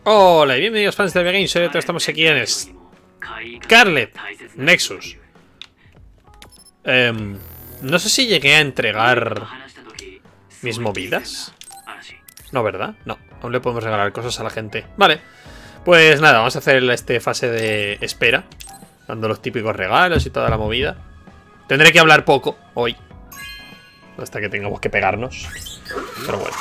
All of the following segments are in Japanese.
Hola y bienvenidos fans de Games. Hoy estamos aquí en Scarlet Nexus. No sé si llegué a entregar mis movidas. No, ¿verdad? No, aún le podemos regalar cosas a la gente. Vale, pues nada, vamos a hacer esta fase de espera, dando los típicos regalos y toda la movida. Tendré que hablar poco hoy, hasta que tengamos que pegarnos. Pero bueno.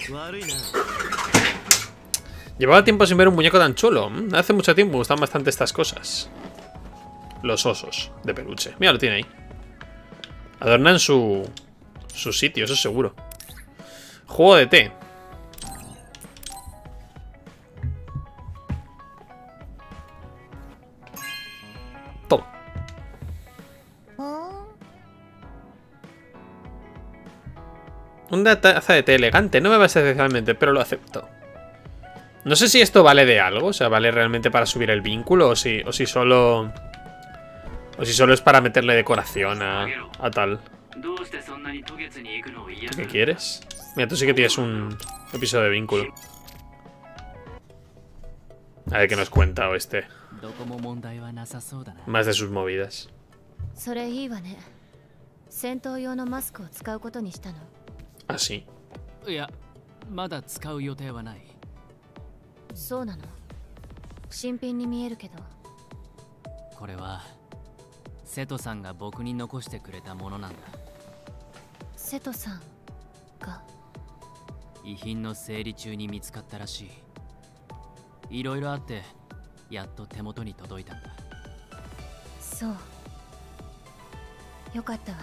Llevaba tiempo sin ver un muñeco tan chulo. Hace mucho tiempo me gustan bastante estas cosas. Los osos de peluche. Mira, lo tiene ahí. Adornan su sitio, eso seguro. Juego de té. Toma. Una taza de té elegante. No me va especialmente, pero lo acepto. No sé si esto vale de algo, o sea, vale realmente para subir el vínculo o si solo es para meterle decoración a tal. ¿Tú qué quieres? Mira, tú sí que tienes un episodio de vínculo. A ver qué nos cuenta o este. Más de sus movidas. ¿Ah, sí? そうなの。新品に見えるけど。 これは瀬戸さんが僕に残してくれたものなんだ。 瀬戸さんが遺品の整理中に見つかったらしい。いろいろあってやっと手元に届いたんだ。 そう。よかったわね。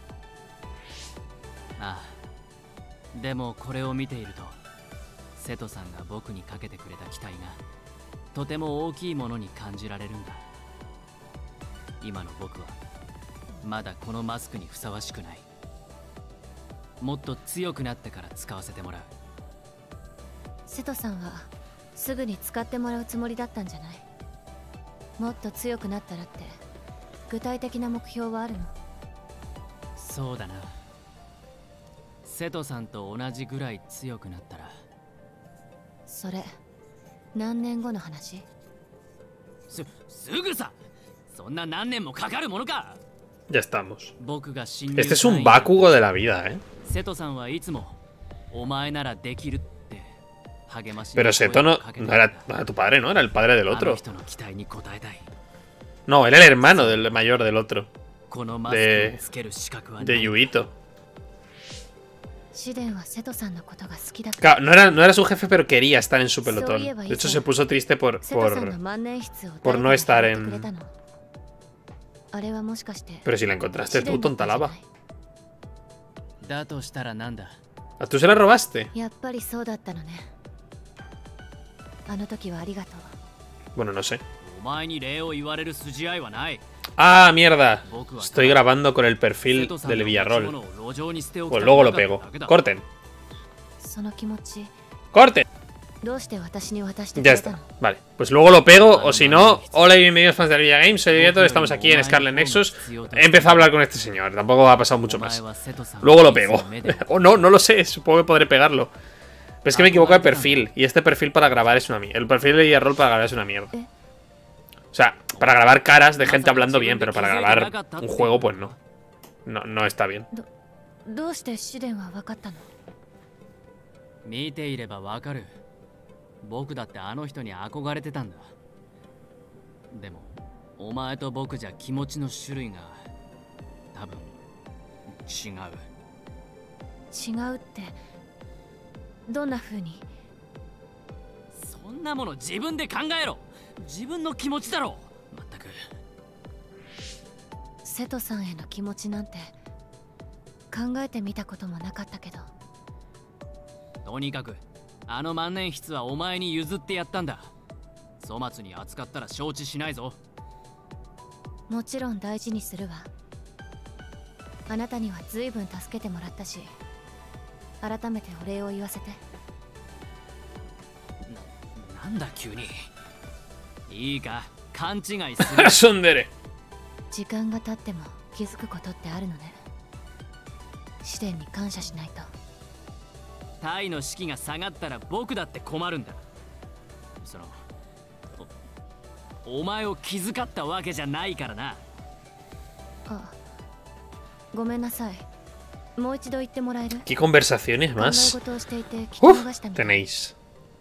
ああ。でもこれを見ていると。 瀬戸さんが僕にかけてくれた期待がとても大きいものに感じられるんだ。今の僕はまだこのマスクにふさわしくない。もっと強くなってから使わせてもらう。 瀬戸さんはすぐに使ってもらうつもりだったんじゃない？もっと強くなったらって具体的な目標はあるの？ そうだな。瀬戸さんと同じぐらい強くなったら。 それ何年後の話？ すぐさ。そんな何年もかかるものか。 Ya estamos. 僕が侵入 Este es un Bakugo de la vida, ¿eh? 瀬戸さんはいつもお前ならできるって励まし。 Pero Seto no era tu padre, ¿no? Era el padre del otro. No, era el hermano del mayor del otro. De Yuito. Claro, no era su jefe, pero quería estar en su pelotón. De hecho, se puso triste por no estar en... Pero si la encontraste tú, tonta lava. ¿A tú se la robaste? Bueno, no sé. ¡Ah, mierda! Estoy grabando con el perfil del Villarroel. Pues luego lo pego. ¡Corten! ¡Corten! Ya está. Vale, pues luego lo pego. O si no, hola y bienvenidos fans de Villa Games. Soy Vieto, estamos aquí en Scarlet Nexus. He empezado a hablar con este señor. Tampoco ha pasado mucho más. Luego lo pego. O no, no lo sé. Supongo que podré pegarlo. Pero es que me equivoco de perfil. Y este perfil para grabar es una mierda. El perfil de Villarroel para grabar es una mierda. O sea, para grabar caras de gente hablando bien, pero para grabar un juego, pues no. No está bien. Setoさんへの気持ちなんて考えてみたこともなかったけど。 とにかくあの万年筆はお前に譲ってやったんだ。粗末に扱ったら承知しないぞ。 もちろん大事にするわ。あなたには随分助けてもらったし、改めてお礼を言わせて。 なんだ急に。いいか、勘違いする。 時間が経っても気づくことってあるのね。試練に感謝しないと。 タイの士気が下がったら僕だって困るんだ。 お前を気遣ったわけじゃないからな。 あ、ごめんなさい。もう一度言ってもらえる？ ¿Qué conversaciones 考え más? 事をしていて聞き逃したみたい。 Tenéis.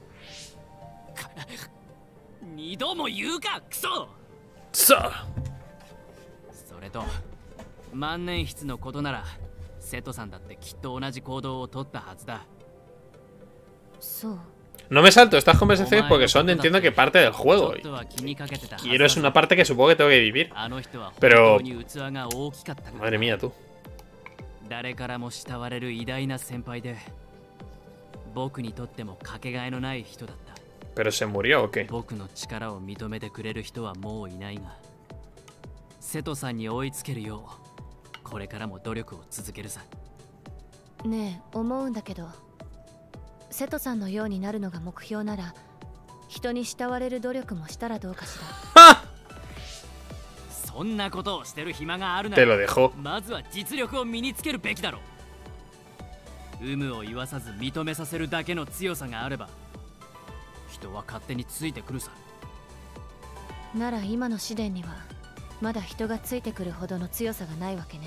二度も言うかクソ。 それと万年筆のことなら瀬戸さんだってきっと同じ行動をとったはずだ。 そう。 No me salto estas conversaciones porque son, entiendo que parte del juego. Y es una parte que supongo que tengo que vivir. Pero... Madre mía, tú. 誰からも慕われる偉大な先輩で、僕にとってもかけがえのない人だった。 Pero se murió o qué? 僕の力を認めてくれる人はもういないが、瀬戸さんに追いつけるよう、これからも努力を続けるさ。 ねえ、思うんだけど、瀬戸さんのようになるのが目標なら、人に慕われる努力もしたらどうかしら。 そんなことをしてる暇があるなら、 まずは実力を身につけるべきだろう。有無を言わさず認めさせるだけの強さがあれば、人は勝手についてくるさ。 なら今の試練にはまだ人がついてくるほどの強さがないわけね。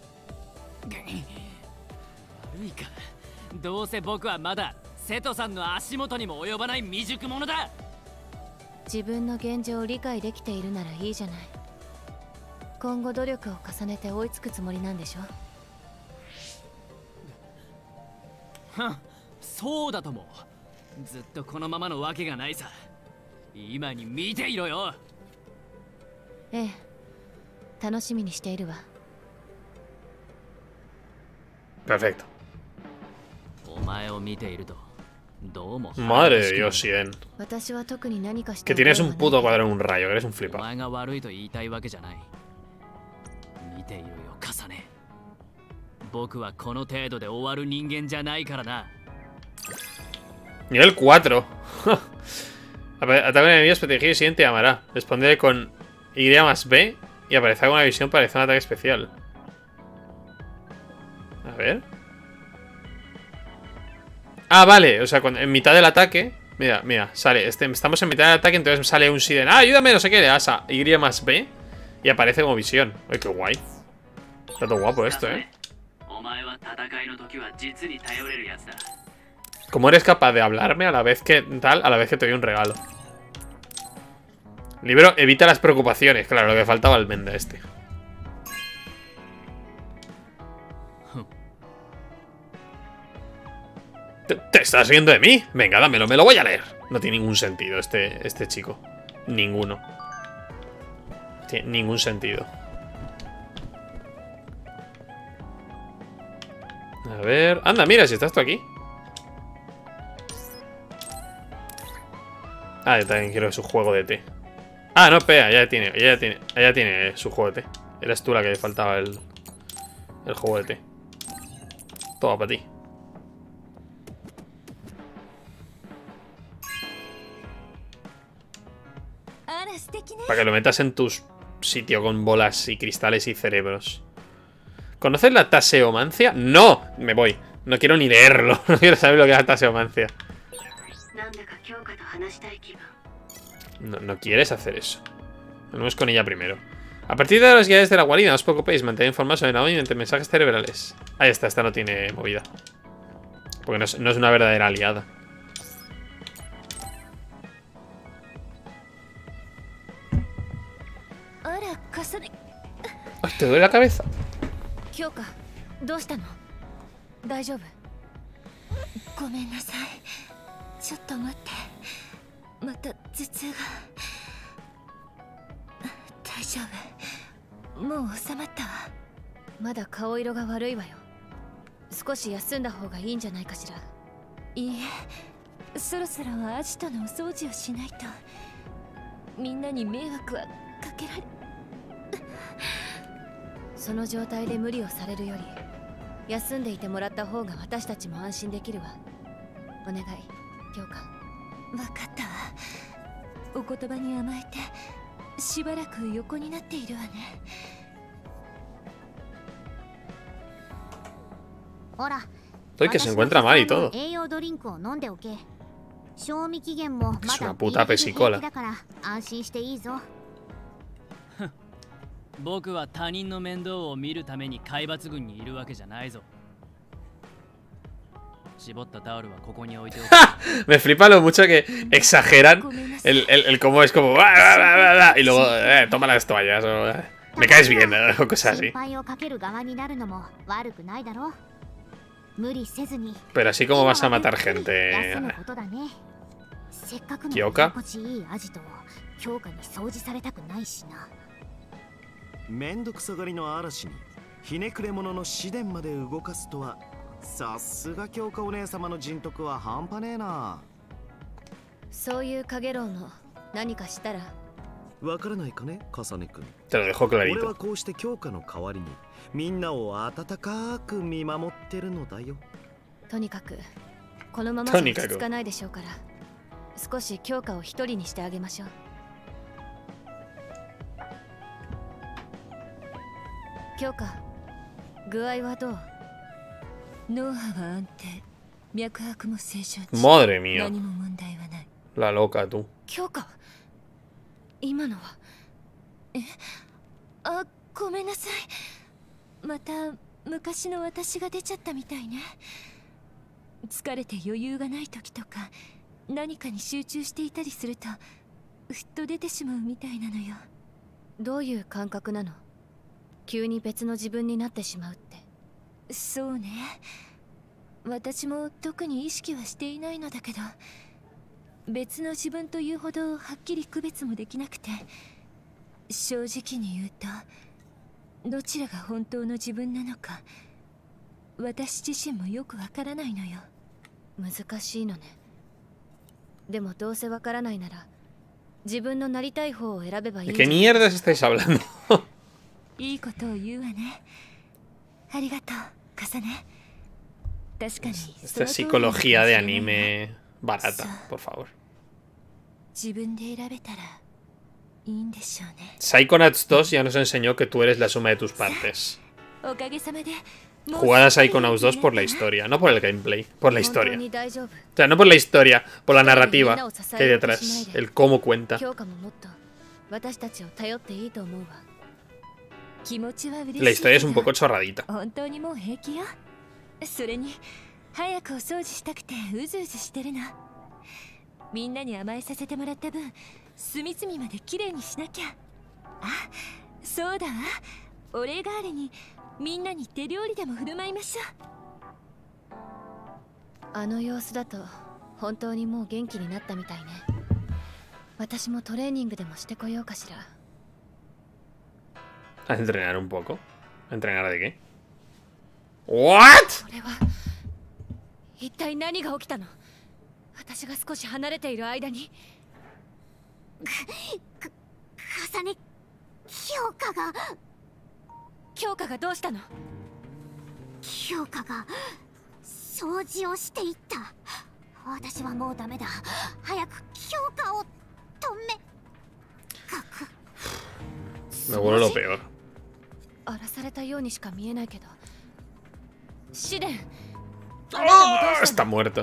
悪いか。どうせ僕はまだ瀬戸さんの足元にも及ばない未熟者だ。 自分の現状を理解できているならいいじゃない。今後努力を重ねて追いつくつもりなんでしょ。 そうだとも。ずっとこのままのわけがないさ。今に見ていろよ。 ええ、楽しみにしているわ。 Perfecto. お前を見ているとどうも。 Madre de Dios, Siden. 私は特に何かして Que tienes un puto cuadro en un rayo, que eres un flipado. お前が悪いと言いたいわけじゃない。見ているよ、重ね。僕はこの程度で終わる人間じゃないからな。 Nivel 4. Ataque a enemigos protegidos y siguiente llamará. Responde con Y más B y aparecerá con una visión para realizar un ataque especial. A ver. Ah, vale. O sea, en mitad del ataque. Mira, mira, sale. Estamos en mitad del ataque, entonces sale un Siden. Ah, ayúdame, no sé qué. Le das a Y más B y aparece como visión. Ay, qué guay. Está todo guapo esto, ¿Cómo eres capaz de hablarme a la vez que tal, a la vez que te doy un regalo? Libro evita las preocupaciones. Claro, lo que faltaba al Menda este. ¿Te estás riendo de mí? Venga, dámelo, me lo voy a leer. No tiene ningún sentido este chico. Ninguno. Tiene ningún sentido. A ver... Anda, mira, si estás tú aquí. Ah, yo también quiero su juego de té. Ah, no, espera, ya tiene su juego de té. Eras tú la que le faltaba el juego de té. Toma para ti. Para que lo metas en tu sitio con bolas y cristales y cerebros. ¿Conoces la taseomancia? ¡No! Me voy. No quiero ni leerlo. No quiero saber lo que es la taseomancia. No quieres hacer eso. Vamos con ella primero. A partir de las guías de la guarida, no os preocupéis, mantened informados sobre Naomi mediante mensajes cerebrales. Ahí está, esta no tiene movida. Porque no es una verdadera aliada. Ay, ¿te duele la cabeza? Kyoka, ¿dónde estás? ¿Daijoubu? ごめんなさい。ちょっと待って。また頭痛が。大丈夫。もう収まったわ。 まだ顔色が悪いわよ。少し休んだ方がいいんじゃないかしら。 いいえ、そろそろアジトのお掃除をしないと。みんなに迷惑はかけられ。 その状態で無理をされるより休んでいてもらった方が私たちも安心できるわ。お願い、京香。 分かったわ。お言葉に甘えてしばらく横になっているわね。 ほら、 que se encuentra mal y todo. 栄養ドリンクを飲んでおけ。 賞味期限もまだ Es una puta pesicola. だから安心していいぞ。 僕は他人の面倒を見るために海抜軍にいるわけじゃないぞ。絞ったタオルはここに置いておく。 Me flipa lo mucho que exageran el cómo es como y luego toma las toallas o me caes bien o cosas así. 心配をかける側になるのも悪くないだろう。無理せずに。 Pero así como vas a matar gente. 休むことだね。せっかくの清香心地いいアジトを強化に掃除されたくないしな。 めんどくさがりの嵐にひねくれ者の試練まで動かすとは、さすが京香お姉様の人徳は半端ねえな。 そういう影郎の何かしたらわからないかね、重ねくん。 Te lo dejo 俺 clarito. はこうして京香の代わりにみんなを温かく見守ってるのだよ。 とにかくこのままじゃ落ち着かないでしょうから、少し強化を一人にしてあげましょう。強化、具合はどう？ 脳波は安定、脈拍も正常値。 Madre mía. 何も問題はない。 La loca, tú. 強化、今のはあ、ごめんなさい。また昔の私が出ちゃったみたいね。疲れて余裕がない時とか何かに集中していたりするとふっと出てしまうみたいなのよ。 どういう感覚なの？急に別の自分になってしまうって。 そうね。私も特に意識はしていないのだけど、別の自分というほどはっきり区別もできなくて、正直に言うとどちらが本当の自分なのか私自身もよくわからないのよ。 難しいのね。でもどうせわからないなら自分のなりたい方を選べばいい。 ¿De qué mierdas estáis hablando? いいことを言うわね。ありがとう、重ね。確かに Esta psicología de anime barata, por favor. 自分で選べたらいいんでしょうね。 Psychonauts 2 ya nos enseñó que tú eres la suma de tus partes. おかげさまで Jugad a Psychonauts 2 por la historia, no por el gameplay, por la 本当 historia. に大丈夫。 O sea, no por la historia, por la narrativa que hay detrás, el cómo cuenta. 強化ももっと私たちを頼っていいと思うわ。 気持ちは嬉しい。 La historia es un poco chorradita. 本当にもう平気よ。それに早くお掃除したくてうずうずしてるの。みんなに甘えさせてもらった分隅々まで綺麗にしなきゃ。あ、そうだわ。お礼代わりにみんなに手料理でも振る舞いましょう。 あの様子だと本当にもう元気になったみたいね。私もトレーニングでもしてこようかしら。 A entrenar un poco. ¿A entrenar de qué? ¿What? これは一体何が起きたの？私が少し離れている間に。 重ね、強化がどうしたの？ 強化が掃除をしていった。私はもうダメだ。早く強化を止め。 Me vuelve lo peor. 荒らされたようにしか見えないけど。試練。 ¡Oh! Está muerto.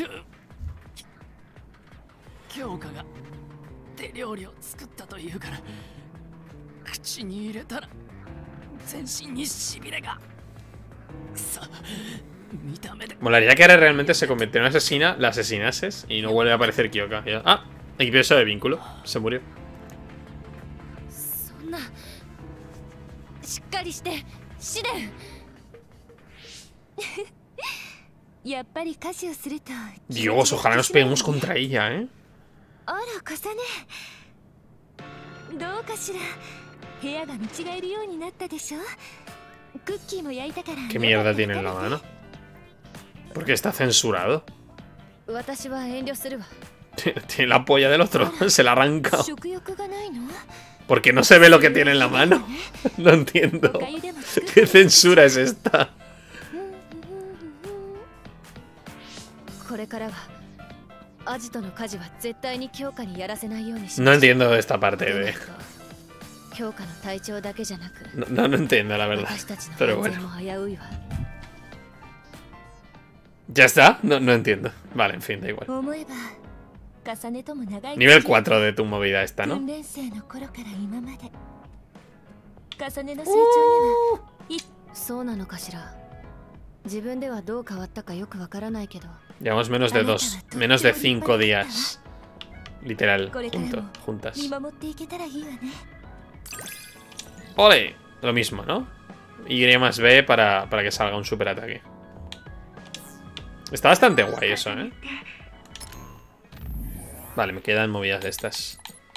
京香が手料理を作ったというから口に入れたら全身にしびれが。くそ、見た目で。 Molaría que ahora realmente se convirtió en una asesina, la asesinases y no vuelve a aparecer Kyoka. Ya. Ah, equipo de vínculo. Se murió. そんな。しっかりして試練。 やっぱり家事をすると。 Dios, ojalá nos peguemos contra ella, ¿eh? あら、重ね。どうかしら。部屋が見違えるようになったでしょ。クッキーも焼いたから。 ¿Qué mierda tiene en la mano? ¿Por qué está censurado? 私は遠慮するわ。 Tiene la polla del otro, se la arranca. 食欲がないの？ Porque no se ve lo que tiene en la mano. No entiendo. ¿Qué censura es esta? これからはアジトの家事は絶対に強化にやらせないようにし No ましょう。 entiendo esta parte de... 強化の体調だけじゃなく、 No entiendo, la verdad. 私たちの Pero 安全 bueno. も危ういわ。 ¿Ya está? No entiendo. Vale, en fin, da igual. 思えば Nivel 4 de tu movida esta, ¿no? Llevamos menos de 5 días. Literal, juntas. ¡Ole! Lo mismo, ¿no? Y más B para que salga un super ataque. Está bastante guay eso, ¿eh? Vale, me quedan movidas de estas.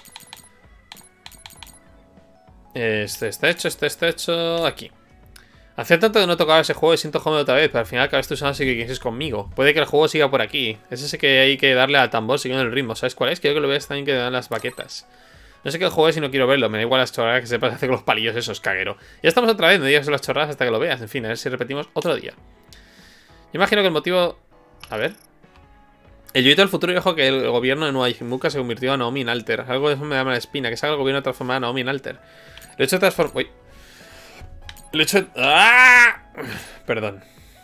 Este está hecho, este está hecho. Aquí. Hace tanto que no tocaba ese juego y siento joder otra vez, pero al final acabaste usando así que quieres conmigo. Puede que el juego siga por aquí. Es ese que hay que darle al tambor siguiendo el ritmo. ¿Sabes cuál es? Quiero que lo veas también que dan las baquetas. No sé qué juego es y no quiero verlo. Me da igual las chorradas que sepas hacer con los palillos esos, caguero. Ya estamos otra vez, no digas las chorradas hasta que lo veas. En fin, a ver si repetimos otro día. Imagino que el motivo... A ver... El Yuito del futuro dijo que el gobierno de Nueva Ijimuka se convirtió a Naomi en Alter. Algo de eso me da mala espina. Que salga el gobierno transformar a Naomi en Alter. El hecho de transformar... Uy. El hecho de... ¡Ah! Perdón.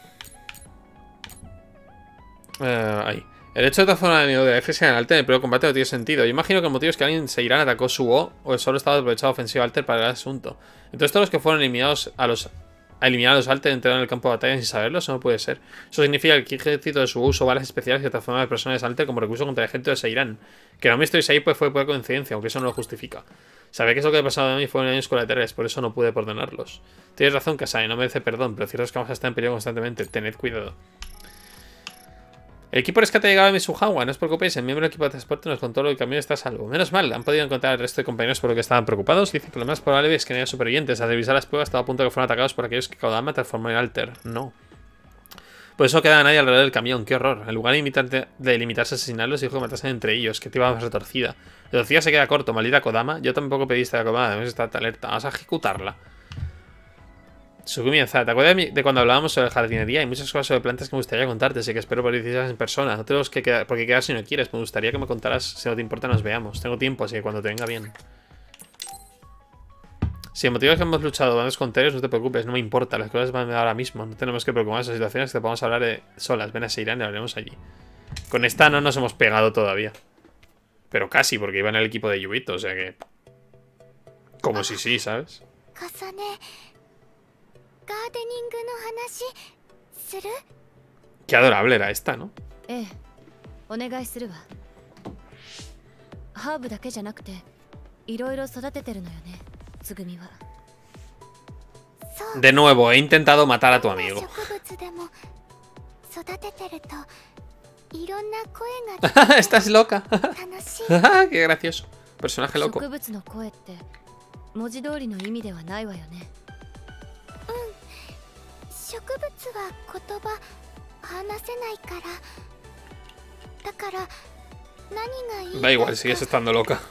Ahí. El hecho de transformar a de FS en Alter en el primer combate no tiene sentido. Yo imagino que el motivo es que alguien se irán atacó su o solo estaba aprovechado ofensivo Alter para el asunto. Entonces todos los que fueron eliminados a eliminar a los Alter entraron en el campo de batalla sin saberlo, eso no puede ser. Eso significa que el ejército de su usó balas especiales que transforman a personas Alter como recurso contra el ejército de Seiran. Que no me estoy ahí pues fue por coincidencia, aunque eso no lo justifica. Sabía que eso que ha pasado a mí fueron años colaterales, por eso no pude perdonarlos. Tienes razón, Kasane, no merece perdón, pero cierto es que vamos a estar en peligro constantemente. Tened cuidado. El equipo de rescate ha llegado a Misuhawa, no os preocupéis, el miembro del equipo de transporte nos contó que el camión está a salvo. Menos mal, han podido encontrar al resto de compañeros por lo que estaban preocupados. Dice que lo más probable es que no haya supervivientes. Al revisar las pruebas estaba a punto de que fueran atacados por aquellos que Kodama transformó en Alter. No. Por eso queda nadie alrededor del camión, qué horror. En lugar de limitarse a asesinarlos, dijo que matasen entre ellos, que te iba más retorcida. La retorcida se queda corto, maldita Kodama. Yo tampoco pediste a Kodama, debemos estar alerta. Vamos a ejecutarla. Sugumi-san, ¿te acuerdas de cuando hablábamos sobre jardinería? Hay muchas cosas sobre plantas que me gustaría contarte, así que espero poder decirlas en persona. No tenemos que quedar, porque quedar si no quieres. Me gustaría que me contaras, si no te importa nos veamos. Tengo tiempo, así que cuando te venga bien. Si el motivo es que hemos luchado bandos con Teres, no te preocupes, no me importa. Las cosas van ahora mismo. No tenemos que preocuparnos de situaciones que te podamos hablar solas. Ven a Seiran y hablaremos allí. Con esta no nos hemos pegado todavía. Pero casi, porque iba en el equipo de Yubito, o sea que... Como si sí, ¿sabes? Qué adorable era esta, ¿no? De nuevo, he intentado matar a tu amigo. Estás loca. Qué gracioso. Personaje loco. Da igual, sigues estando loca.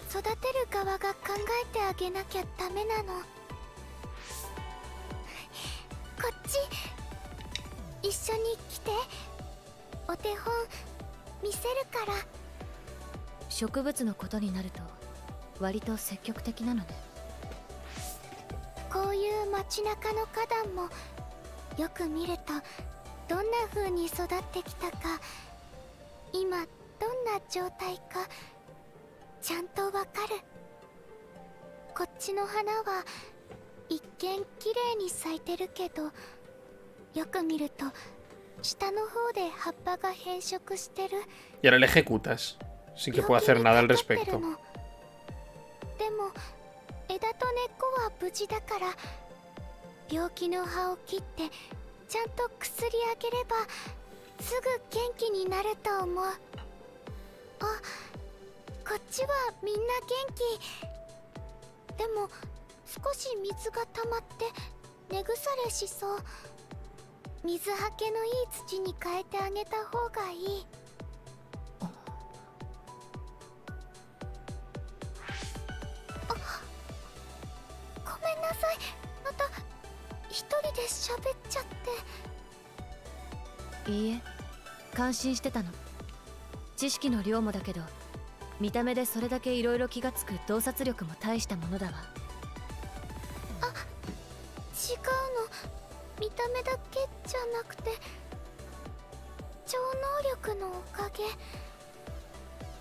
Y ahora le ejecutas, sin que pueda hacer nada al respecto.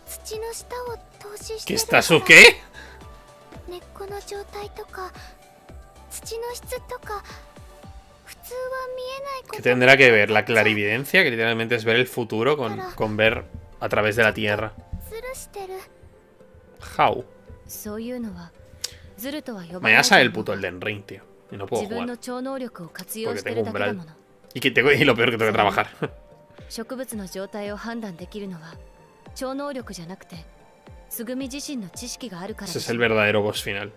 ¿Qué está su qué? ¿Qué tendrá que ver la clarividencia? Que literalmente es ver el futuro con ver a través de la tierra. How. Mañana sale el puto Elden Ring, tío. Y no puedo jugar. Porque tengo umbral. Y lo peor que tengo que trabajar. Ese es el verdadero boss final.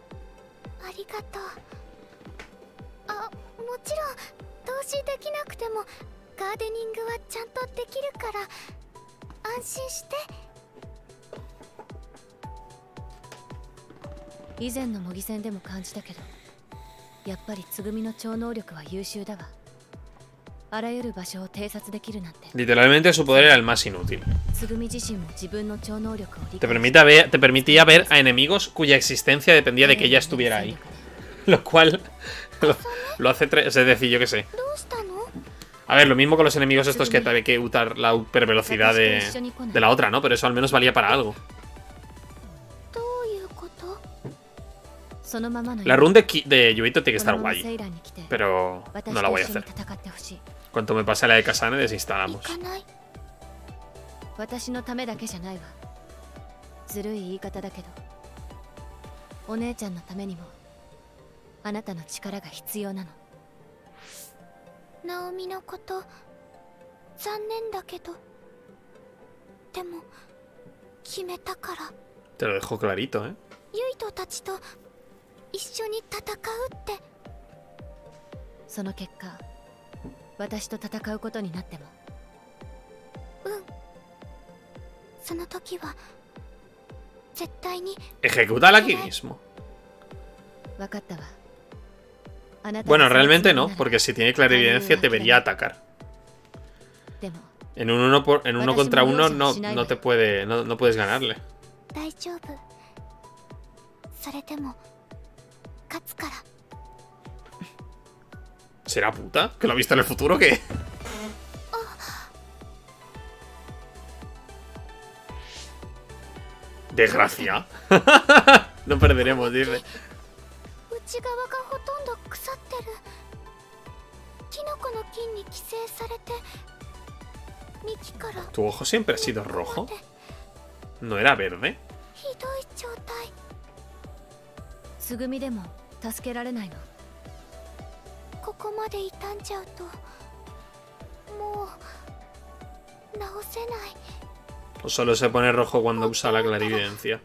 Literalmente su poder era el más inútil. Te permitía ver a enemigos cuya existencia dependía de que ella estuviera ahí. Lo cual lo hace... Es decir, yo qué sé. A ver, lo mismo con los enemigos estos que hay que usar la hipervelocidad de la otra, ¿no? Pero eso al menos valía para algo. La run de Yuito tiene que estar guay. Pero no la voy a hacer. Cuanto me pase la de Kasane, desinstalamos. Te lo dejo clarito, ¿eh? Ejecútala aquí mismo. Bueno, realmente no, porque si tiene clarividencia debería atacar. En un uno contra uno no te puede, no puedes ganarle. ¿Será puta? ¿Que lo ha visto en el futuro? ¿Qué? Desgracia. No perderemos, dice. ¿Tu ojo siempre ha sido rojo? ¿No era verde? ¿O solo se pone rojo cuando usa la clarividencia?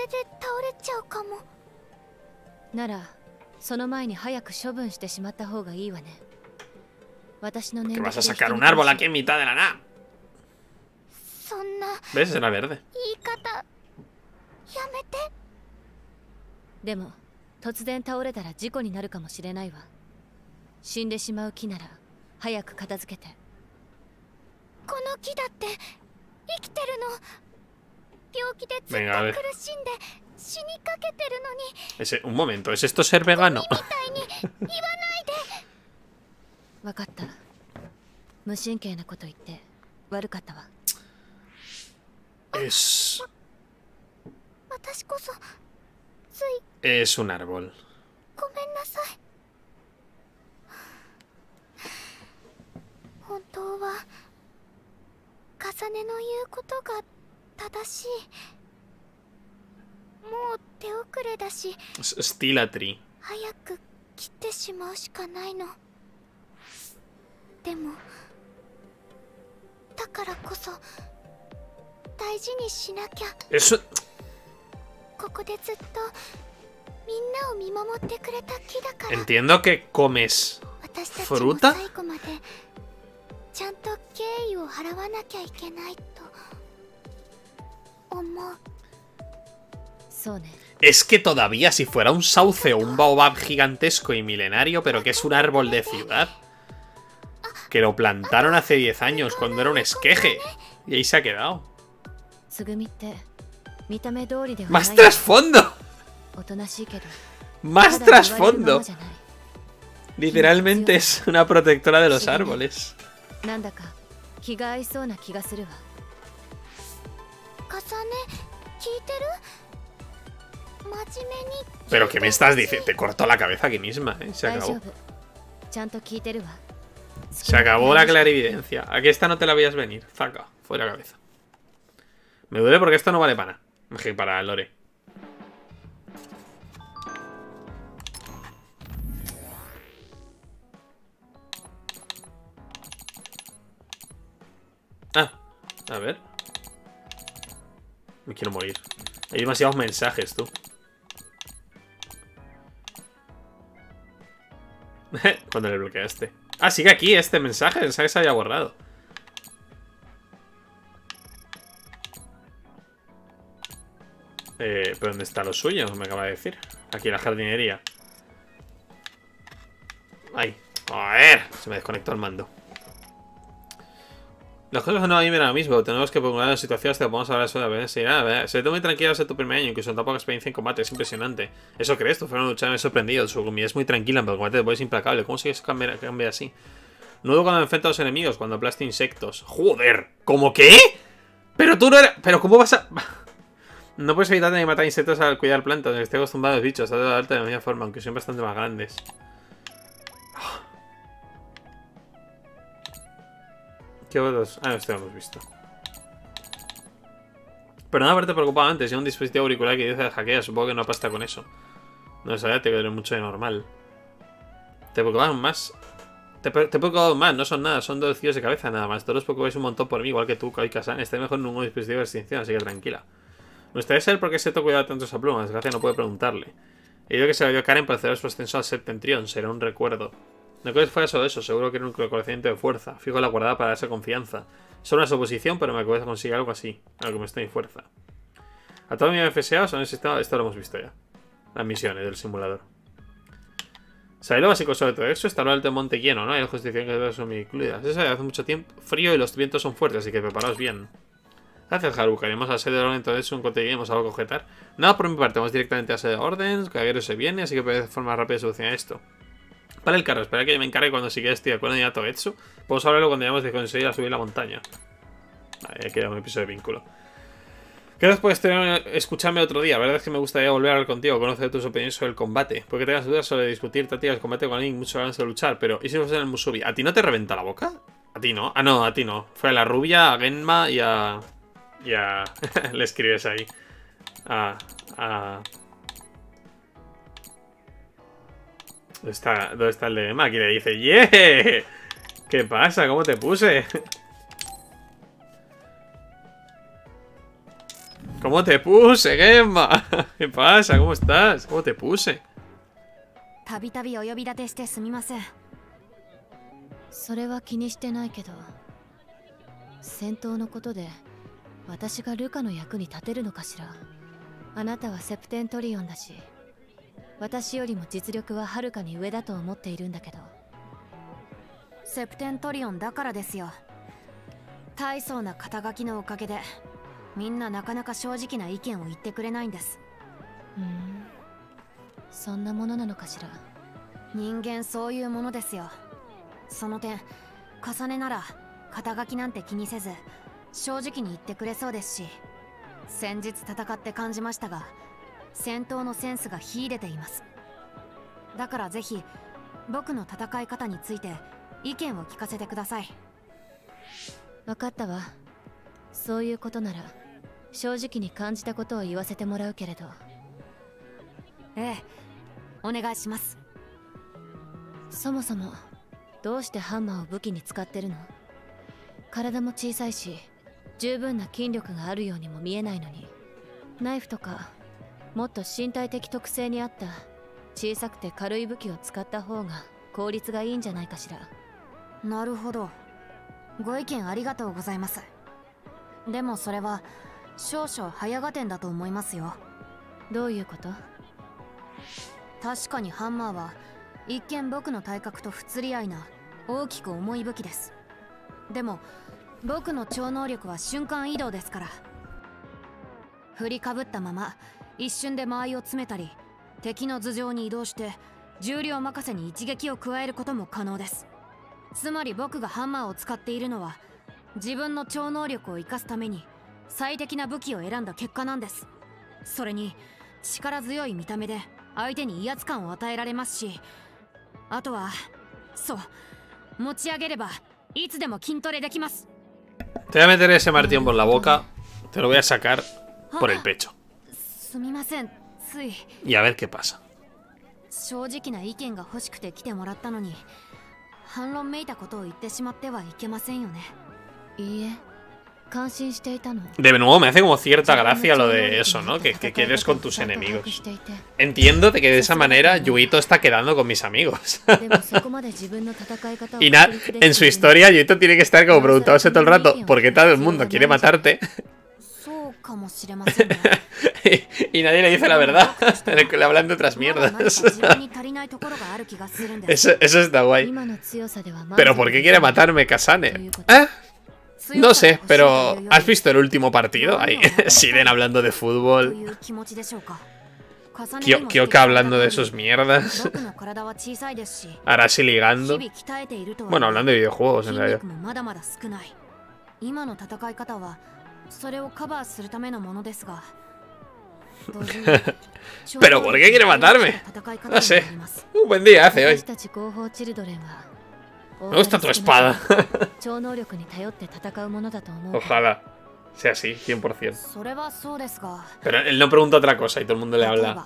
¿Que vas a sacar un árbol aquí en mitad de la nada? ¿Ves? Era verde. Venga, a ver. Un momento, ¿es esto ser vegano? Es un árbol. Still a tree. Eso... Entiendo que comes fruta. Es que todavía si fuera un sauce o un baobab gigantesco y milenario, pero que es un árbol de ciudad, que lo plantaron hace 10 años cuando era un esqueje, y ahí se ha quedado. ¡Más trasfondo! ¡Más trasfondo! Literalmente es una protectora de los árboles. Pero ¿qué me estás diciendo? Te corto la cabeza aquí misma, ¿eh? Se acabó. Se acabó la clarividencia. Aquí esta no te la veías venir. Zaca, fuera cabeza. Me duele porque esto no vale para nada. Más que para Lore. Ah, a ver. Me quiero morir. Hay demasiados mensajes, tú. Cuando le bloqueaste. Ah, sigue aquí este mensaje. El mensaje se había borrado. ¿Pero dónde está lo suyo? Me acaba de decir. Aquí en la jardinería. Ay, a ver. Se me desconectó el mando. Las cosas no a mí me lo mismo. Tenemos que procurar las situaciones. Te podemos hablar sobre la violencia. Se ve muy tranquilo desde tu primer año. Incluso en tan poca experiencia en combate. Es impresionante. ¿Eso crees? Tu forma de luchar me ha sorprendido. Su comida es muy tranquila, pero el combate de es implacable. ¿Cómo sigues cambiar así? No dudo cuando enfrento a los enemigos. Cuando aplaste insectos. ¡Joder! ¿Cómo qué? Pero tú no eres... ¿Pero cómo vas a...? No puedes evitar ni matar insectos al cuidar plantas. Estoy acostumbrado a los bichos. A darte de la misma forma. Aunque son bastante más grandes. ¿Qué otros? Ah, esto lo hemos visto. Pero no haberte preocupado antes. Si un dispositivo auricular que dice hackea, supongo que no pasta con eso. No sabía, te quedaré mucho de normal. Te preocupaban más. Te preocupaban más, no son nada, son 2 kilos de cabeza nada más. Todos os preocupáis un montón por mí, igual que tú, Kai-Kazan. Estáis mejor en un dispositivo de extinción, así que tranquila. Me gustaría saber por qué se te cuidado tanto esa pluma. Desgracia, no puede preguntarle. He oído que se le dio a Karen para hacer su ascenso al Septentrion. Será un recuerdo. No creo que fuera solo eso, seguro que era un reconocimiento de fuerza. Fijo la guardada para darse confianza. Solo una suposición, pero me acuerdo de conseguir algo así. Algo que me esté en fuerza. A todo mi FSA son el sistema. Esto lo hemos visto ya. Las misiones del simulador. ¿Sabéis lo básico sobre todo eso? Está lo alto de monte lleno, ¿no? Hay justificación que todas son muy incluidas. Eso hace mucho tiempo frío y los vientos son fuertes, así que preparaos bien. Gracias, Haruka. Iremos a sede de orden, entonces un conseguiremos algo que objetar. Nada por mi parte, vamos directamente a sede de orden. Caguero se viene, así que de forma rápida solucionar esto. Para el carro, espera que yo me encargue cuando siquiera estoy de acuerdo en Togetsu. Podemos hablarlo cuando hayamos de conseguir a subir la montaña. Vale, queda un episodio de vínculo. Gracias por escucharme otro día. La verdad es que me gustaría volver a hablar contigo, conocer tus opiniones sobre el combate. Porque tengas dudas sobre discutir tácticas de combate con alguien, mucho ganas de luchar. Pero, ¿y si nos en el Musubi? ¿A ti no te reventa la boca? A ti no. Ah, no, a ti no. Fue a la rubia, a Genma y a... le escribes ahí. ¿Dónde está el de Gemma? Aquí le dice, ¡yeah! ¿Qué pasa? ¿Cómo te puse? ¿Cómo te puse, Gemma? ¿Qué pasa? ¿Cómo estás? ¿Cómo te puse? たびたびお呼び立てしてすみません。それは気にしてないけど、戦闘のことで私がルカの役に立てるのかしら。あなたはセプテントリオンだし、私よりも実力ははるかに上だと思っているんだけど。セプテントリオンだからですよ。大層な肩書きのおかげでみんななかなか正直な意見を言ってくれないんです。そんなものなのかしら。人間そういうものですよ。その点重ねなら肩書きなんて気にせず正直に言ってくれそうですし、先日戦って感じましたが戦闘のセンスが秀でています。だからぜひ僕の戦い方について意見を聞かせてください。分かったわ。そういうことなら正直に感じたことを言わせてもらうけれど。ええ、お願いします。そもそもどうしてハンマーを武器に使ってるの？体も小さいし十分な筋力があるようにも見えないのに、ナイフとかもっと身体的特性に合った小さくて軽い武器を使った方が効率がいいんじゃないかしら。なるほど、ご意見ありがとうございます。でもそれは少々早合点だと思いますよ。どういうこと？確かにハンマーは一見僕の体格と不釣り合いな大きく重い武器です。でも僕の超能力は瞬間移動ですから、振りかぶったまま一瞬で間合いを詰めたり、敵の頭上に移動して重量任せに一撃を加えることも可能です。つまり僕がハンマーを使っているのは自分の超能力を生かすために最適な武器を選んだ結果なんです。それに力強い見た目で相手に威圧感を与えられますし、あとはそう持ち上げればいつでも筋トレできます。 Te voy a meter ese martillo por la boca, te lo voy a sacar por el pecho. すみません、つい Y a ver qué pasa. 正直な意見が欲しくて来てもらったのに、反論めいたことを言ってしまってはいけませんよね。いいえ、感心していたの。 De nuevo me hace como cierta gracia lo de eso, ¿no? Que quedes con tus enemigos. Entiendo de que de esa manera Yuito está quedando con mis amigos. Y nada, en su historia Yuito tiene que estar como preguntándose todo el rato ¿por qué todo el mundo quiere matarte? Y nadie le dice la verdad. Le hablan de otras mierdas. Eso está guay. ¿Pero por qué quiere matarme Kasane? ¿Eh? No sé, pero ¿has visto el último partido? Ahí, Siren hablando de fútbol, Kyoka hablando de sus mierdas, Arashi ligando. Bueno, hablando de videojuegos en realidad. ¿Pero por qué quiere matarme? No sé, un buen día hace hoy. Me gusta tu espada. Ojalá sea así, 100%. Pero él no pregunta otra cosa y todo el mundo le habla.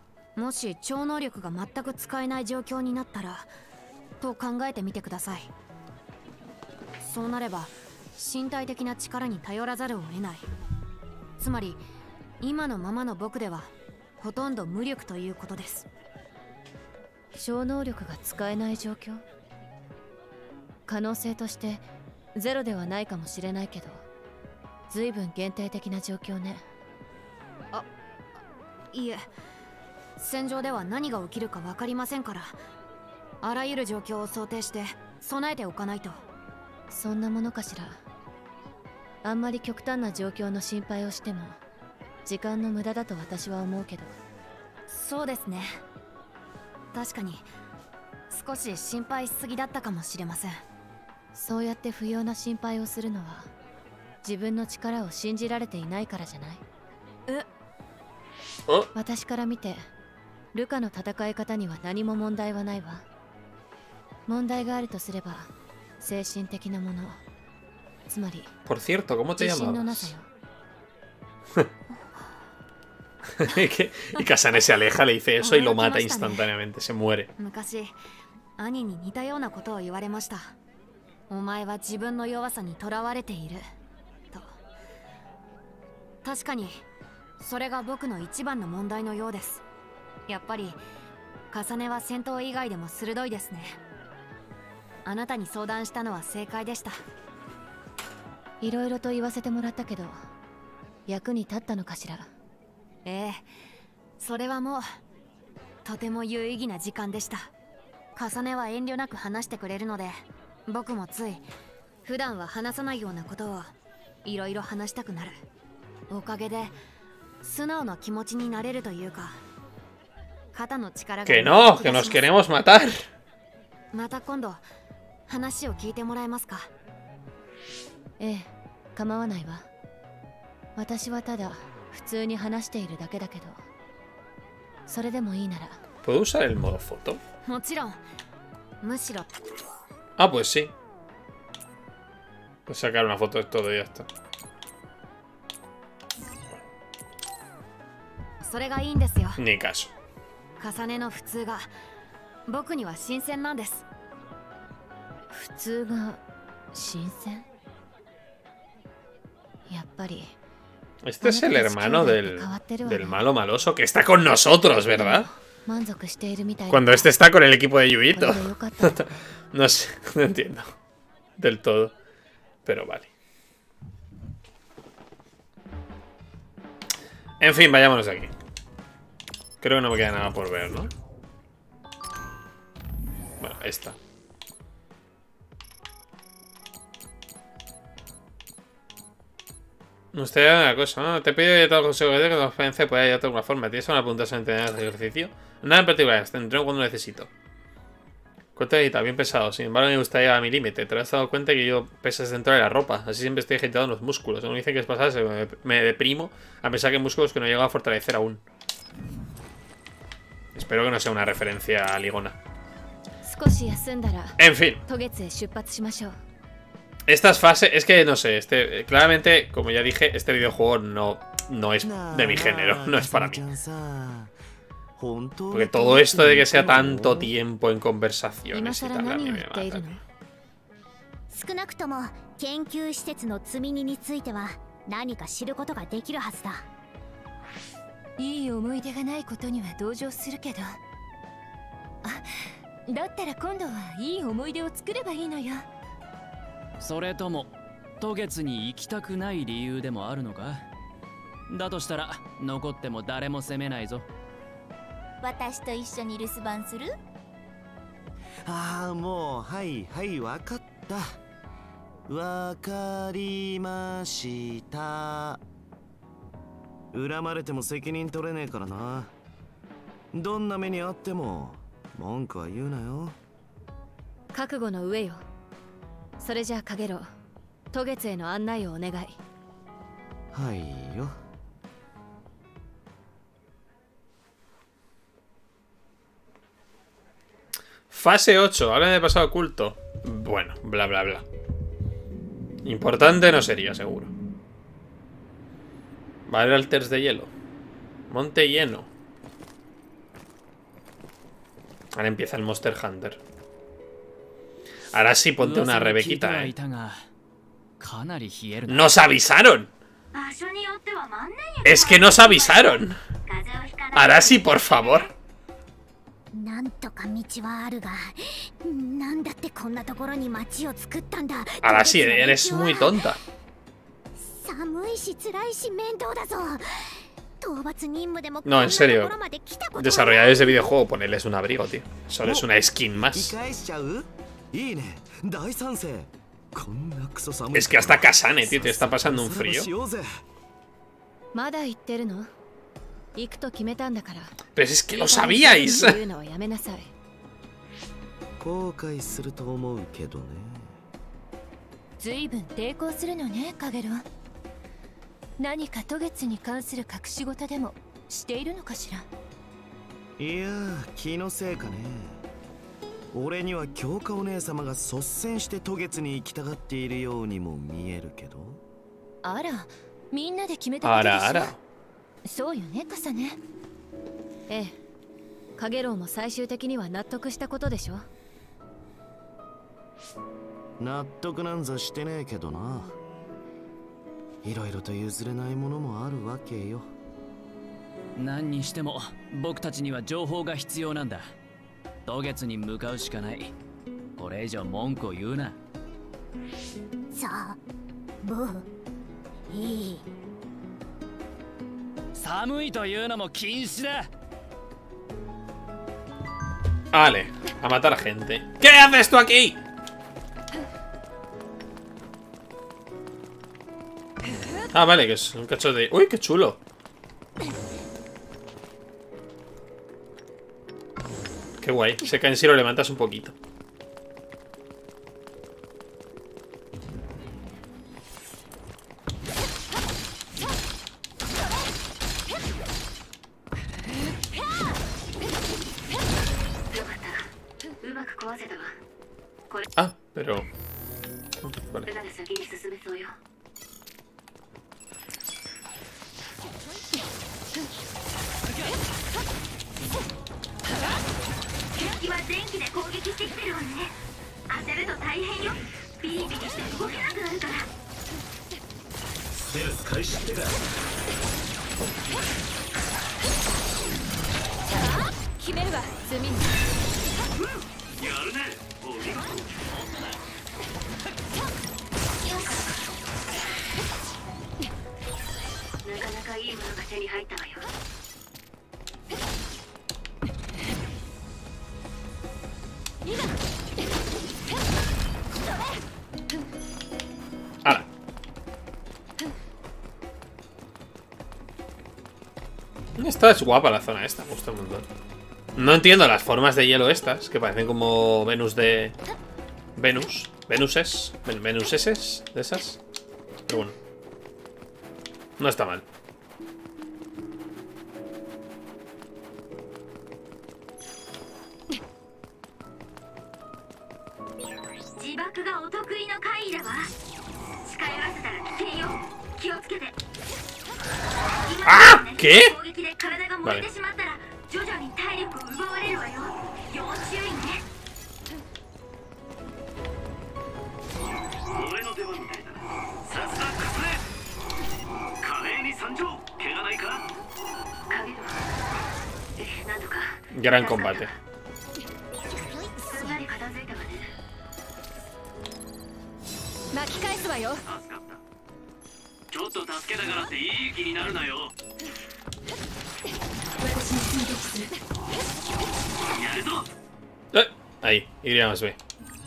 ¿Qué? 可能性としてゼロではないかもしれないけど、随分限定的な状況ね。あ、いえ、戦場では何が起きるか分かりませんから、あらゆる状況を想定して備えておかないと。そんなものかしら。あんまり極端な状況の心配をしても時間の無駄だと私は思うけど。そうですね。確かに少し心配しすぎだったかもしれません。そうやって不要な心配をするのは自分の力を信じられていないからじゃない？私から見てルカの戦い方には何も問題はないわ。問題があるとすれば精神的なもの、つまり Por cierto, ¿cómo te 自信のな llamabas? さよ。 Y Kasane se aleja, le dice eso y lo mata instantáneamente, se muere. 昔兄に似たようなことを言われました。お前は自分の弱さにとらわれていると。確かにそれが僕の一番の問題のようです。やっぱり重ねは戦闘以外でも鋭いですね。あなたに相談したのは正解でした。いろいろと言わせてもらったけど役に立ったのかしら。ええ、それはもうとても有意義な時間でした。重ねは遠慮なく話してくれるので、僕もつい普段は話さないようなことをいろいろ話したくなる。おかげで素直な気持ちになれるというか、肩の力が。 Que no, que nos queremos matar. また今度話を聞いてもらえますか？ええ、構わないわ。私はただ普通に話しているだけだけど、それでもいいなら。 ¿Puedo usar el modo foto? もちろん。むしろ。 Ah, pues sí. Pues sacar una foto de todo y ya está. それがいいんですよ。 Ni caso. 重ねの普通が僕には新鮮なんです。普通が新鮮？やっぱり。 Este es el hermano del malo maloso que está con nosotros, ¿verdad? Cuando este está con el equipo de Yuito. No sé, no entiendo del todo. Pero vale. En fin, vayámonos de aquí. Creo que no me queda nada por ver, ¿no? Bueno, ahí está. Usted una cosa, ¿no? Te pido de todo el consejo que te experiencia puede ayudarte de alguna forma. ¿Tienes una pregunta sobre entrenar de ejercicio? Nada en particular, te entreno cuando necesito. Cuenta de bien pesado. Sin embargo, me gustaría a mi límite. Te has dado cuenta que yo pesas dentro de la ropa. Así siempre estoy agitado en los músculos. Según dicen que es pasar, me deprimo a pesar que hay músculos que no llego a fortalecer aún. Espero que no sea una referencia a Ligona. En fin. Estas fases, es que no sé, claramente, como ya dije, este videojuego no es de mi género, no es para mí. Porque todo esto de que sea tanto tiempo en conversaciones y tal, a mí me mata. Fase 8, hablan de pasado oculto. Bueno, bla bla bla. Importante no sería, seguro. Vale, alters de hielo. Monte lleno. Ahora empieza el Monster Hunter. Ahora sí, ponte una Rebequita, ¡Nos avisaron! Es que nos avisaron. Ahora sí, por favor. Ahora sí, eres muy tonta. No, en serio. Desarrolladores de videojuego, ponerles un abrigo, tío. Solo es una skin más. Es que hasta Kasane, tío, te está pasando un frío. Pero es que lo sabíais. Ahora. そうよね、カサネ。ええ、カゲロウも最終的には納得したことでしょ。 納得なんざしてねえけどな。いろいろと譲れないものもあるわけよ。 何にしても僕たちには情報が必要なんだ。渡月に向かうしかない。これ以上文句を言うな。 さあ、ブー、いい。 Vale, a matar gente. ¿Qué haces tú aquí? Ah, vale, que es un cacho de... ¡Uy, qué chulo! Qué guay. Se cae en si lo levantas un poquito. Ah, pero... Vale. ¡Hala! Esta es guapa la zona esta, me gusta un montón. No entiendo las formas de hielo estas, que parecen como Venus de... Venuses de esas. Pero bueno. No está mal. ¡Ah! ¿Qué? Vale. Gran combate. Ahí, Y más B.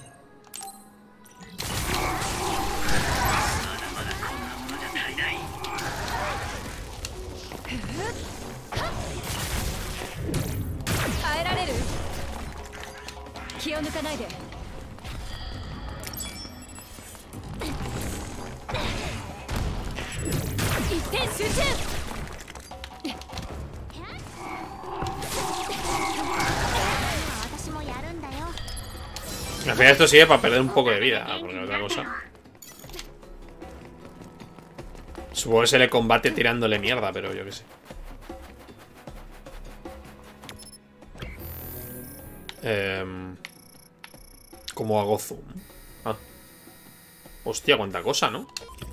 Al final esto sirve para perder un poco de vida, porque otra cosa. Supongo que se le combate tirándole mierda, pero yo qué sé. ¿Cómo hago zoom? Ah. Hostia, cuánta cosa, ¿no?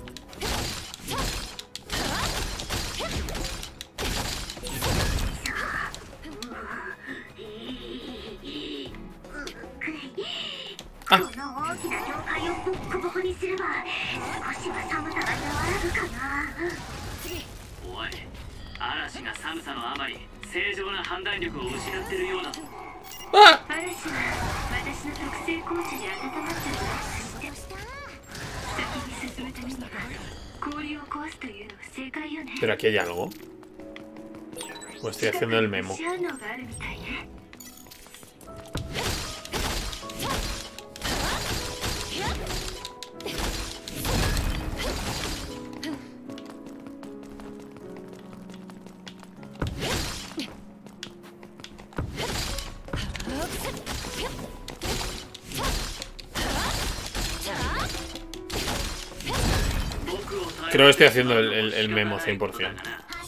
Ah. Pero aquí hay algo. O estoy haciendo el memo. Creo que estoy haciendo el memo 100%.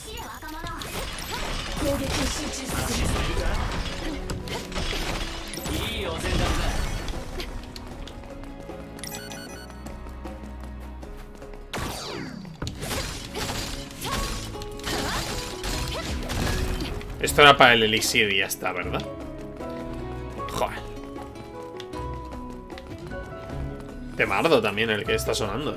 Esto era para el elixir y ya está, ¿verdad? Joder. Temardo también el que está sonando,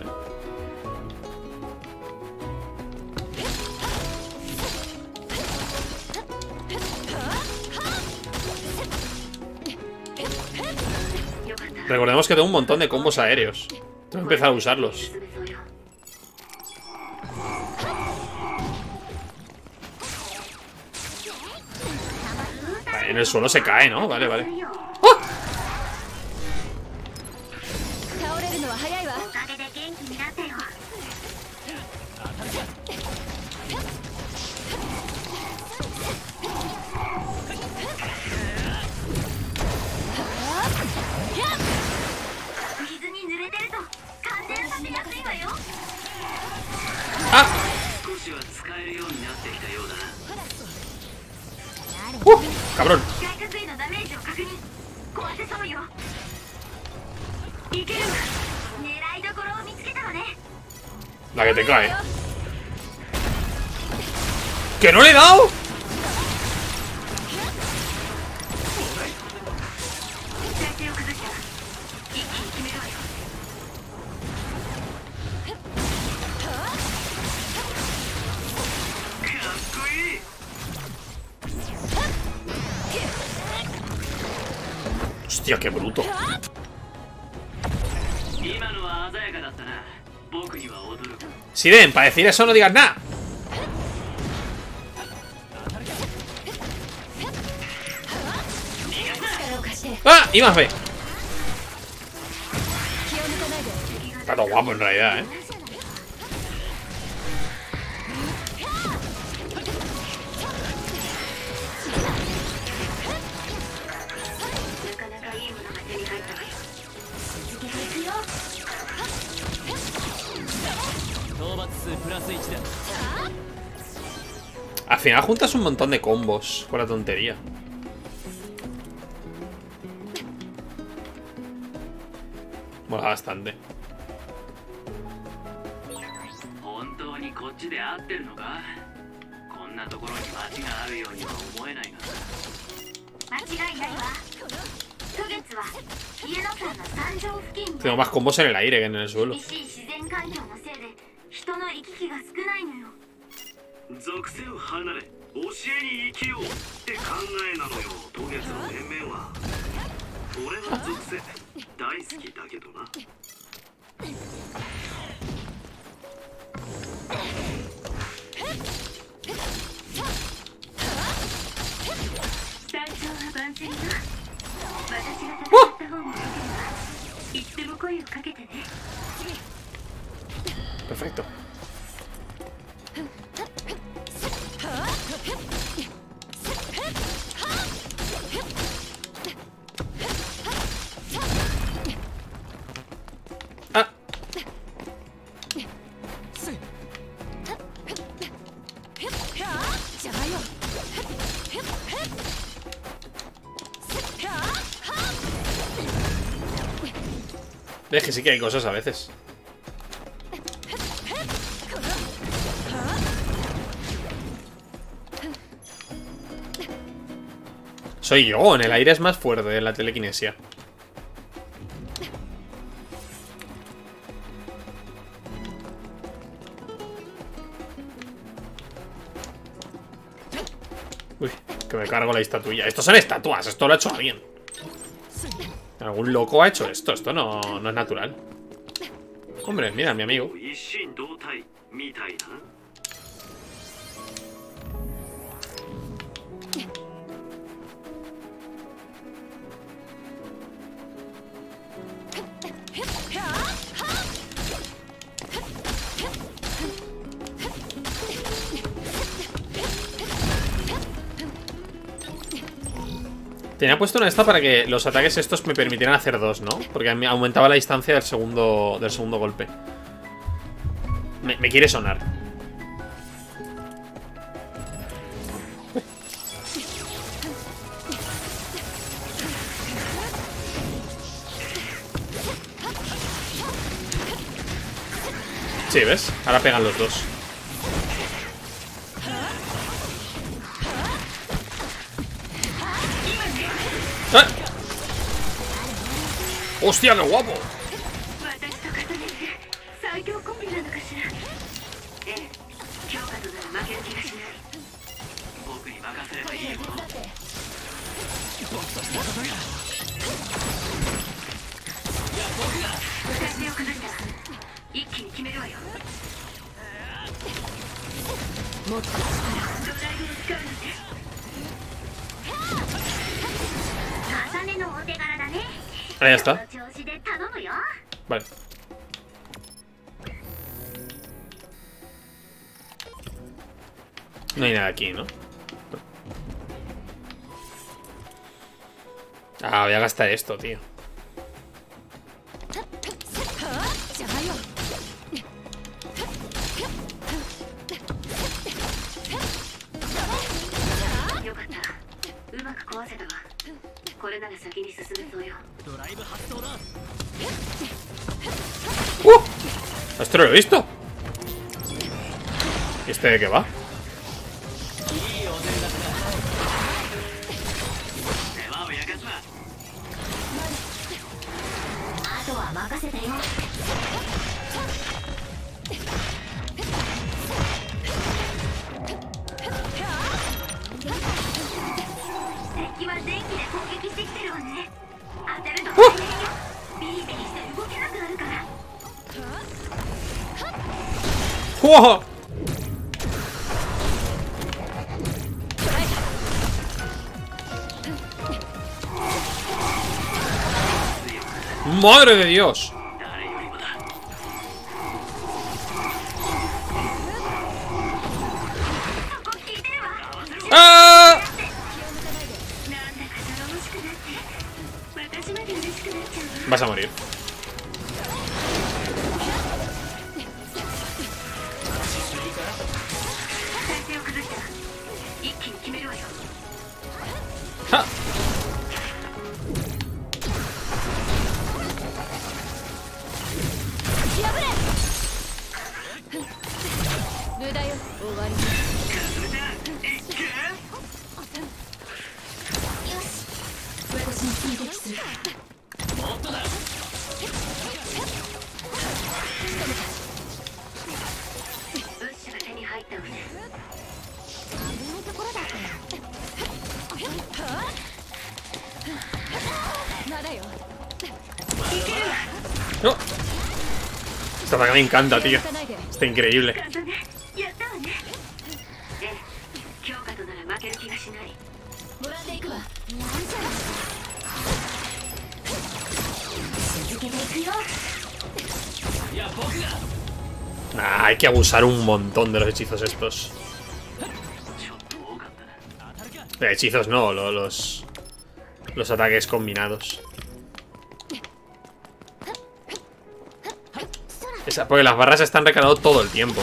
Recordemos que tengo un montón de combos aéreos. Tengo que empezar a usarlos. Vale, en el suelo se cae, ¿no? Vale, vale. ¡Oh! ¡Ah! ¡Cabrón! La que te cae. ¡Que no le he dado! Hostia, qué bruto. Siren, para decir eso no digas nada. ¡Ah! Y más fe. Está todo guapo en realidad, ¿eh? Al final juntas un montón de combos con la tontería. Mola bastante. Tengo más combos en el aire que en el suelo. 属性を離れ教えに生きようって考えなのよ渡月の面々は。俺は属性大好きだけどな。 最初は万全よ。私が戦った方もよければいつでも声をかけてね。 Perfecto. Ves que sí que hay cosas a veces. Soy yo, en el aire es más fuerte de la telequinesia. Uy, que me cargo la estatuilla. Estos son estatuas, esto lo ha hecho alguien. Algún loco ha hecho esto, esto no es natural. Hombre, mira, mi amigo. Tenía puesto una esta para que los ataques estos me permitieran hacer dos, ¿no? Porque me aumentaba la distancia del segundo golpe. Me quiere sonar. Sí, ¿ves? Ahora pegan los dos. ¡Ah! ¡Hostia, qué guapo! Ahí está. Vale. No hay nada aquí, ¿no? Ah, voy a gastar esto, tío. Esto lo he visto. ¿Y este de qué va? ¡Wow! ¡Madre de Dios! ¡Ah! Vas a morir. ¡Ja! ¡No! Esta ataque me encanta, tío. Está increíble. Nah, hay que abusar un montón de los hechizos estos. Hechizos no, los ataques combinados. Porque las barras están recargando todo el tiempo.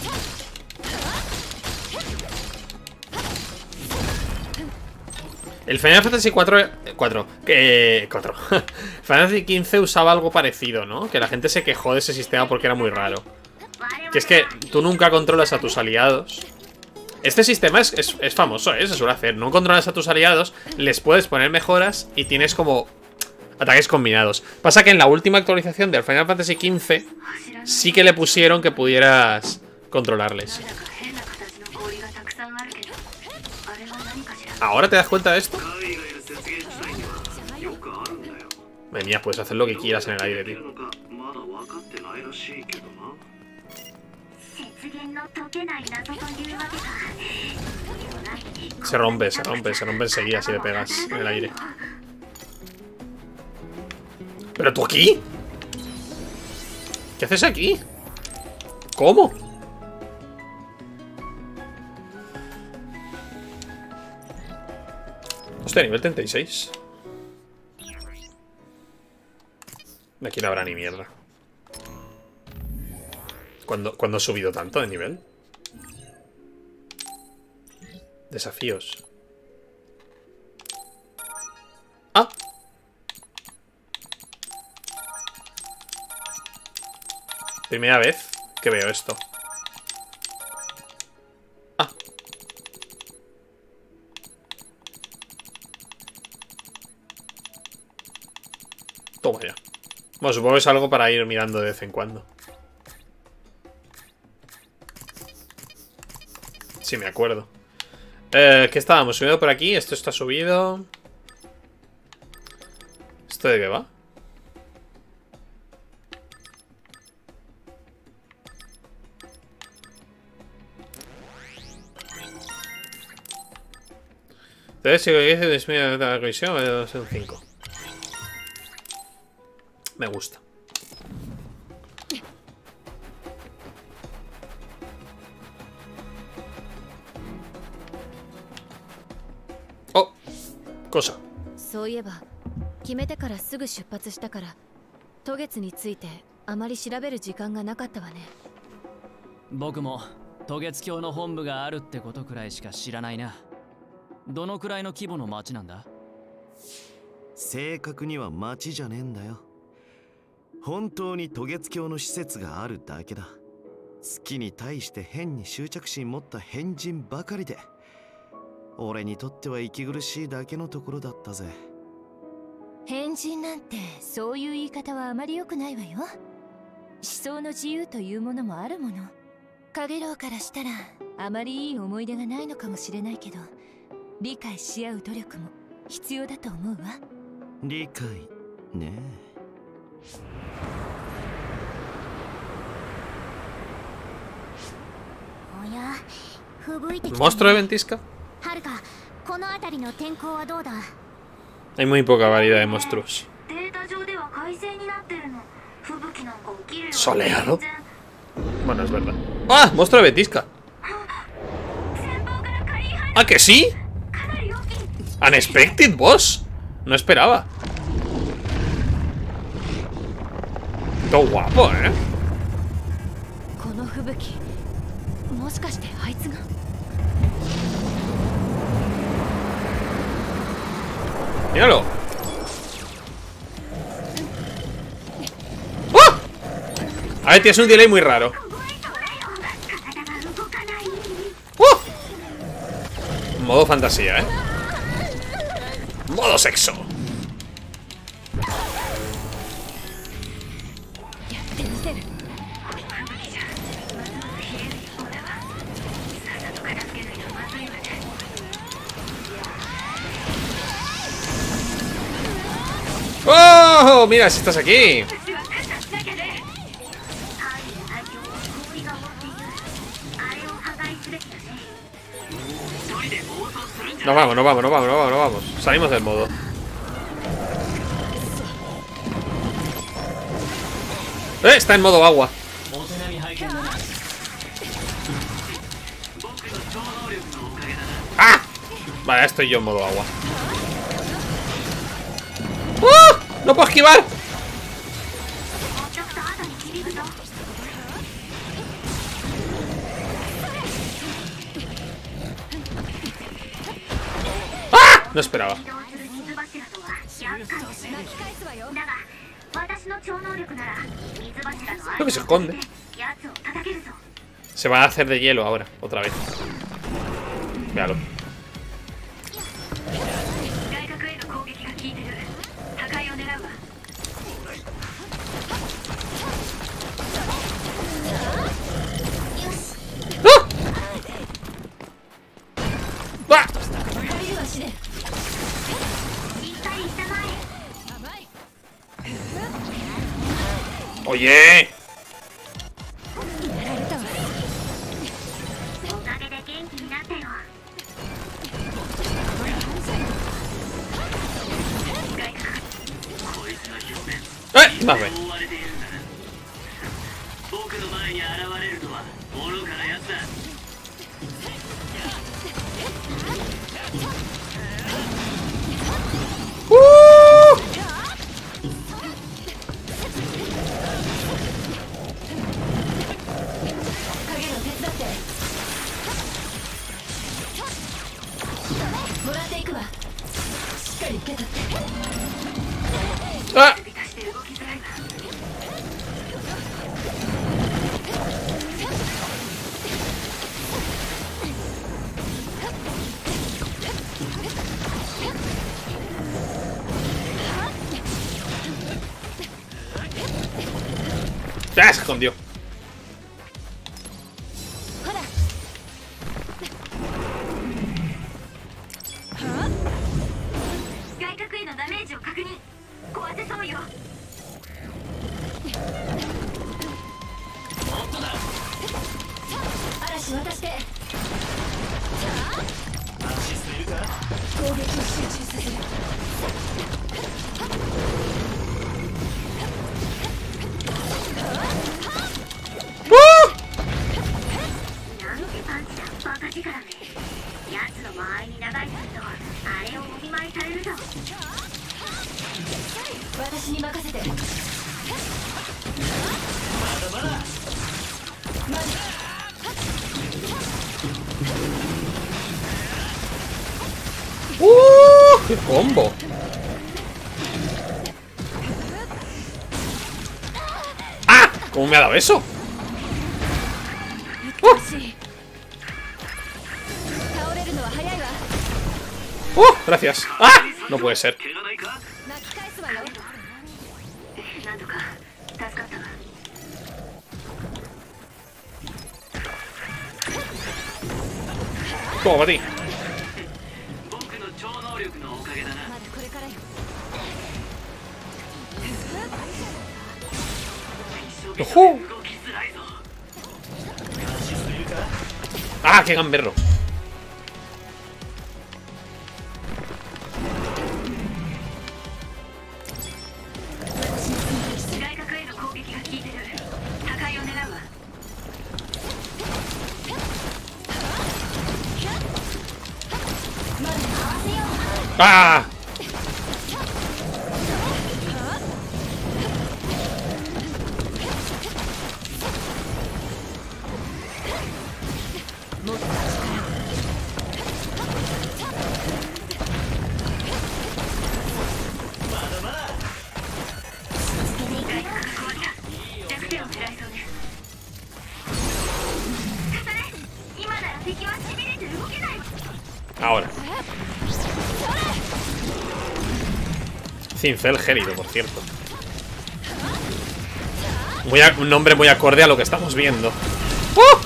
El Final Fantasy 4 Final Fantasy XV usaba algo parecido, ¿no? Que la gente se quejó de ese sistema porque era muy raro. Que es que tú nunca controlas a tus aliados. Este sistema es famoso, ¿eh? Se suele hacer. No controlas a tus aliados, les puedes poner mejoras y tienes como ataques combinados. Pasa que en la última actualización del Final Fantasy XV sí que le pusieron que pudieras controlarles. ¿Ahora te das cuenta de esto? Madre mía, puedes hacer lo que quieras en el aire, tío. Se rompe enseguida si le pegas en el aire. ¿Pero tú aquí? ¿Qué haces aquí? ¿Cómo? Hostia, nivel 36. Aquí no habrá ni mierda. ¿Cuándo he subido tanto de nivel? Desafíos. ¡Ah! Primera vez que veo esto. Ah. Toma ya. Bueno, supongo que es algo para ir mirando de vez en cuando. Sí, me acuerdo. ¿Qué estábamos? ¿Subido por aquí? Esto está subido. ¿Esto de qué va? Entonces, si dice disminuye la revisión, va a ser un 5. Me gusta. Oh, cosa. そういえば決めてからすぐ出発したから渡月についてあまり調べる時間がなかったわね。 僕も渡月橋の本部があるってことくらいしか知らないな。どのくらいの規模の町なんだ？ 正確には町じゃねえんだよ。本当に渡月橋の施設があるだけだ。好きに対して変に執着心持った変人ばかりで、俺にとっては息苦しいだけのところだったぜ。 変人なんてそういう言い方はあまり良くないわよ。思想の自由というものもあるもの。カゲロウからしたらあまりいい思い出がないのかもしれないけど、理解し合う努力も必要だと思うわ。 理解ねえ。 おや、吹雪いてきたね。 ¿Monstruo de ventisca? はるか、この辺りの天候はどうだ？ Hay muy poca variedad de monstruos. データ上では快晴 Soleado. Bueno, es verdad. ¡Ah! Monstruo de Betisca. ¿Ah, que sí? Unexpected boss. No esperaba. Todo guapo, ¿eh? Míralo. ¡Oh! A ver, tienes un delay muy raro. ¡Oh! Modo fantasía, ¿eh? Modo sexo. ¡Oh! Mira, si estás aquí. Nos vamos. Salimos del modo. Está en modo agua. ¡Ah! Vale, estoy yo en modo agua. ¡Oh! ¡No puedo esquivar! ¡Ah! No esperaba. Creo que se esconde. Se va a hacer de hielo ahora, otra vez. Véalo. ¡Oye! Más bien. ¡Ah! ¡Ya se escondió! ¡Qué combo! ¡Ah! ¿Cómo me ha dado eso? Gracias. ¡Ah! No puede ser. Toma, para ti. ¡Ojo! ¡Ah, qué gamberro! ¡Ah! Ahora. Cincel gélido, por cierto. Un nombre muy acorde a lo que estamos viendo. ¡Oh!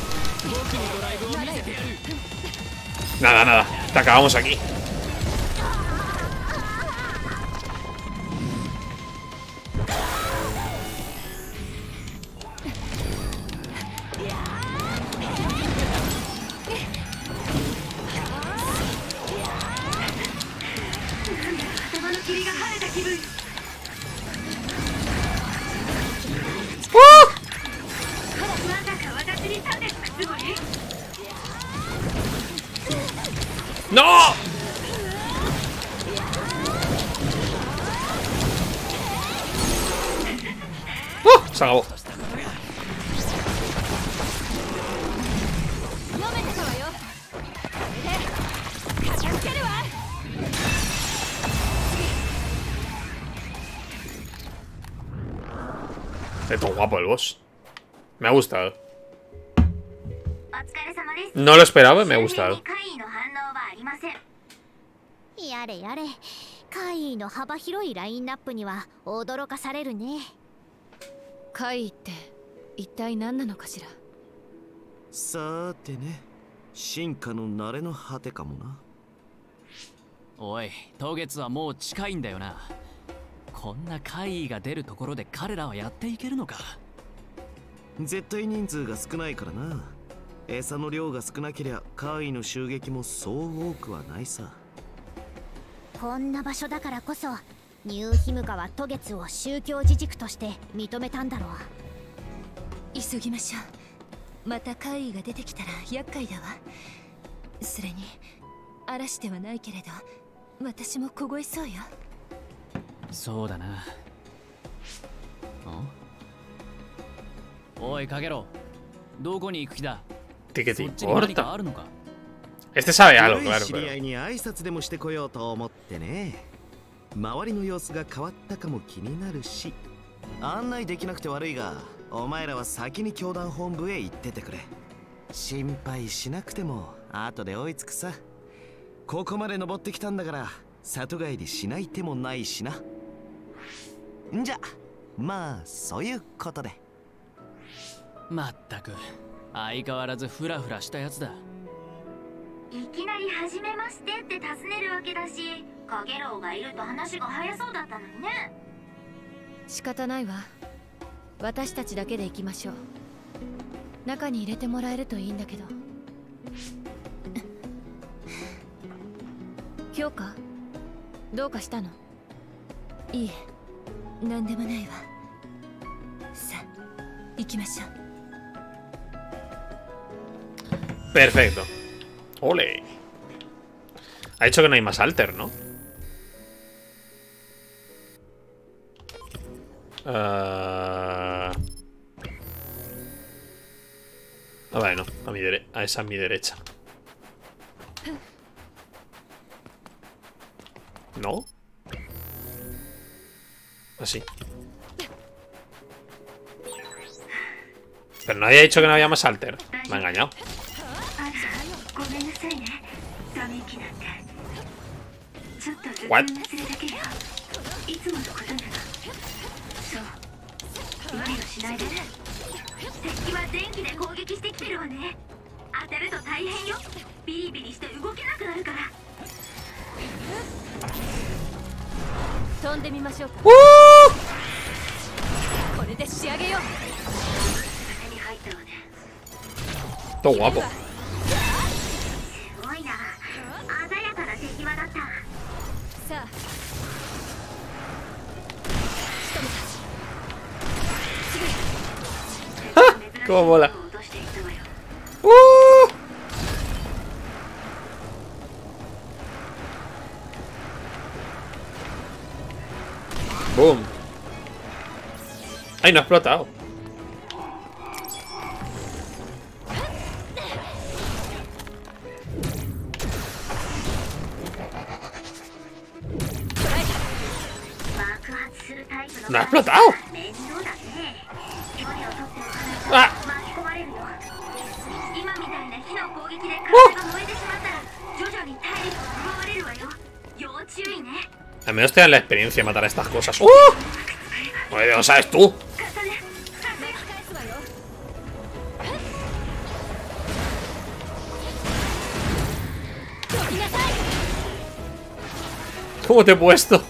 Nada, nada. Te acabamos aquí. ¡No! Se acabó. Es todo guapo el boss. Me ha gustado. No lo esperaba y me ha gustado. やれやれ、怪異の幅広いラインナップには驚かされるね。 怪異って一体何なのかしら。 さーてね、進化の慣れの果てかもな。 おい、当月はもう近いんだよな。こんな怪異が出るところで彼らはやっていけるのか。 絶対人数が少ないからな。餌の量が少なけりゃ怪異の襲撃もそう多くはないさ。 こんな場所だからこそニューヒムカは渡月を宗教自軸として認めたんだろう。 急ぎましょう。また怪異が出てきたら厄介だわ。それに嵐ではないけれど私も凍えそうよ。 そうだな。おいカゲロ、どこに行く気だ。 ¿Qué te そっちに何か importa? あるのか。 Este sabe algo, claro, 知り合 pero... いに挨拶でもしてこようと思ってね。周りの様子が変わったかも気になるし、案内できなくて悪いが、お前らは先に教団本部へ行っててくれ。心配しなくても後で追いつくさ。ここまで登ってきたんだから里帰りしない手もないしな。んじゃ、まあそういうことで。 まったく相変わらずフラフラしたやつだ。 いきなり初めましてって尋ねるわけだし、カゲロウがいると話が早そうだったのにね。 仕方ないわ。私たちだけで行きましょう。中に入れてもらえるといいんだけど。評価どうかしたの？ いいえ、何でもないわ。さあ行きましょう。 Perfecto. Ole. Ha dicho que no hay más alter, ¿no? Vale, no. A mi derecha. A esa a mi derecha. ¿No? Así. Pero nadie ha dicho que no había más alter. Me ha engañado. What? Todo guapo. ¡Cómo mola! Boom. Ay, no ha explotado. No ha explotado. ¡Ah! Al menos te dan la experiencia de matar a estas cosas. Pues lo sabes tú. ¿Cómo te he puesto?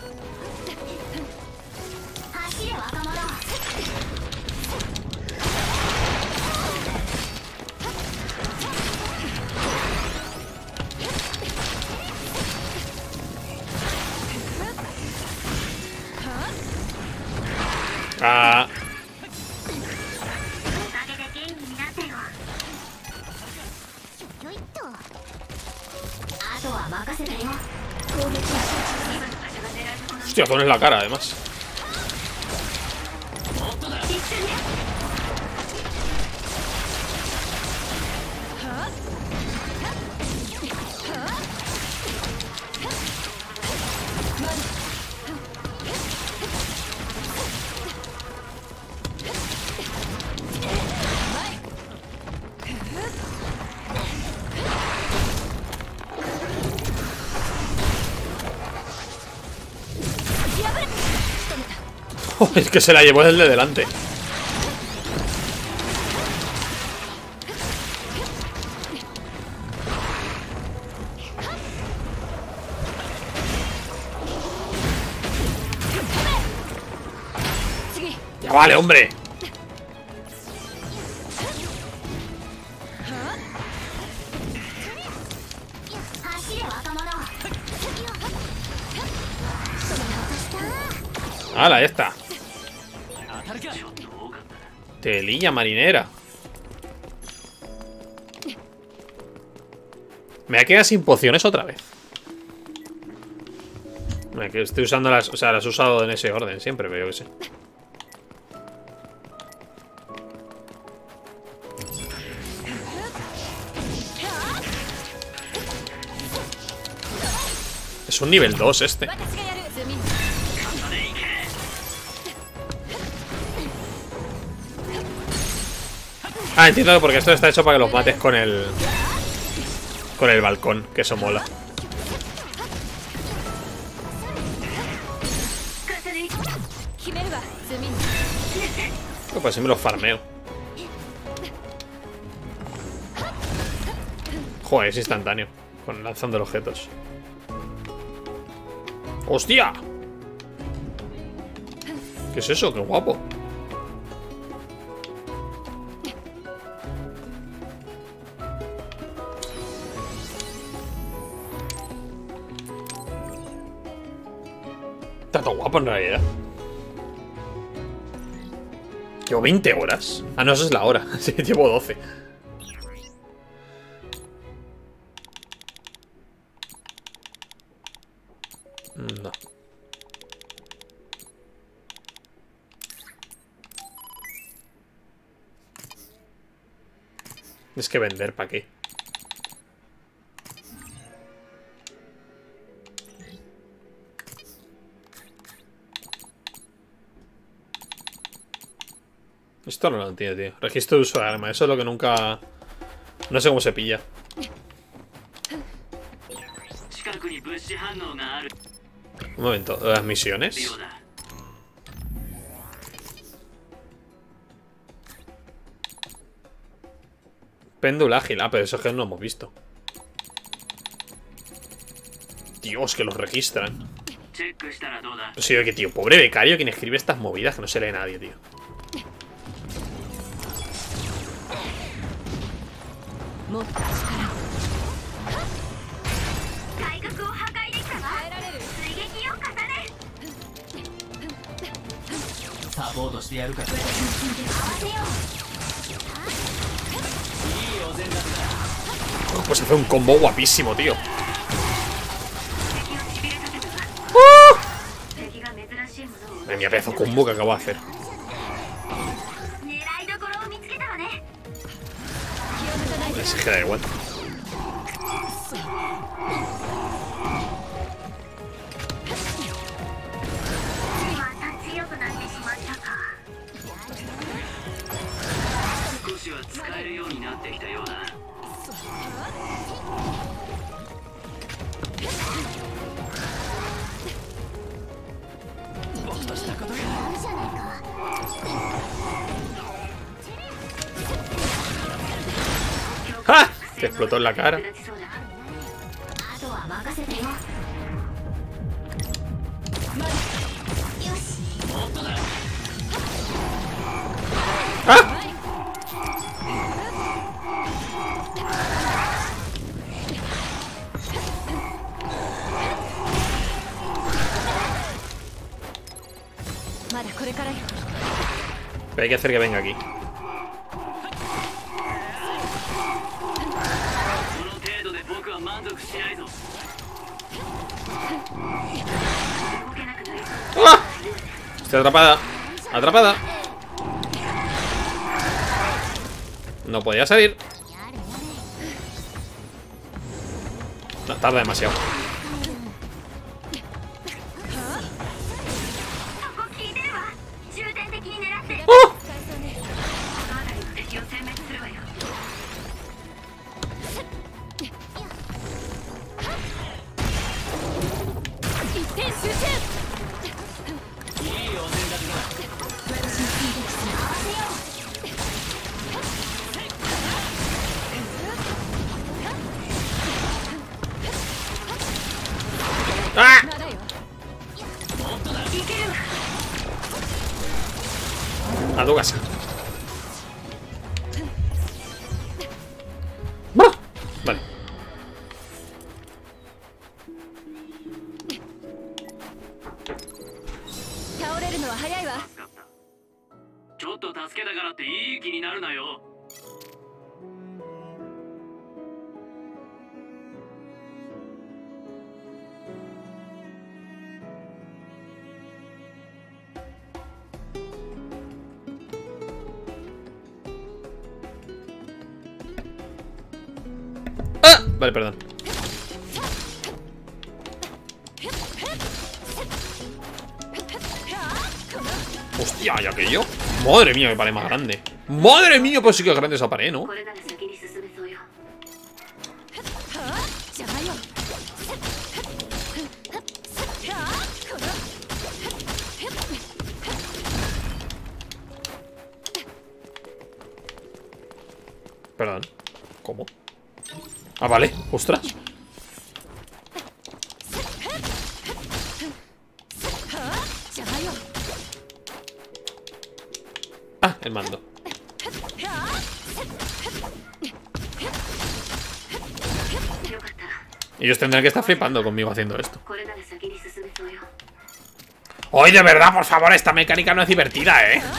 Ah. Hostia, pones la cara además. Es que se la llevó el de delante. Ya vale, hombre. ¡Hala, ya está! Telilla marinera. Me ha quedado sin pociones otra vez. Que estoy usando las... O sea, las he usado en ese orden siempre, pero yo que sé. Es un nivel 2 este. Ah, entiendo porque esto está hecho para que los mates con el balcón, que eso mola. Pues así me los farmeo. Joder, es instantáneo con lanzando los objetos. ¡Hostia! ¿Qué es eso? ¡Qué guapo! Está todo guapo en realidad. Llevo 20 horas. Ah, no, eso es la hora. Sí, llevo 12. No. Es que vender, ¿para qué? Esto no lo entiendo, tío. Registro de uso de arma. Eso es lo que nunca... No sé cómo se pilla. Un momento. ¿Las misiones? Péndulo ágil. Ah, pero eso es que no lo hemos visto. Dios, que los registran. Pues sí, que tío, pobre becario quien escribe estas movidas que no se lee nadie, tío. Pues hace un combo guapísimo, tío. Madre mía, pedazo combo que acabo de hacer. Es que da igual. ¡Ah! Te explotó en la cara. ¡Ah! Pero hay que hacer que venga aquí. ¡Ah! Estoy atrapada. Atrapada. No podía salir. No, tarda demasiado. ¡Oh! ¡Ah! A tu casa. ¡Bah! Vale. ¡Ah! Vale, perdón. Hostia, ya que yo. Madre mía, me parece más grande. Madre mía, pues sí que es grande esa pared, ¿no? Perdón. ¿Cómo? Ah, vale. Ostras. Ah, el mando. Ellos tendrán que estar flipando conmigo haciendo esto. ¡Ay, de verdad, por favor! Esta mecánica no es divertida, ¿eh?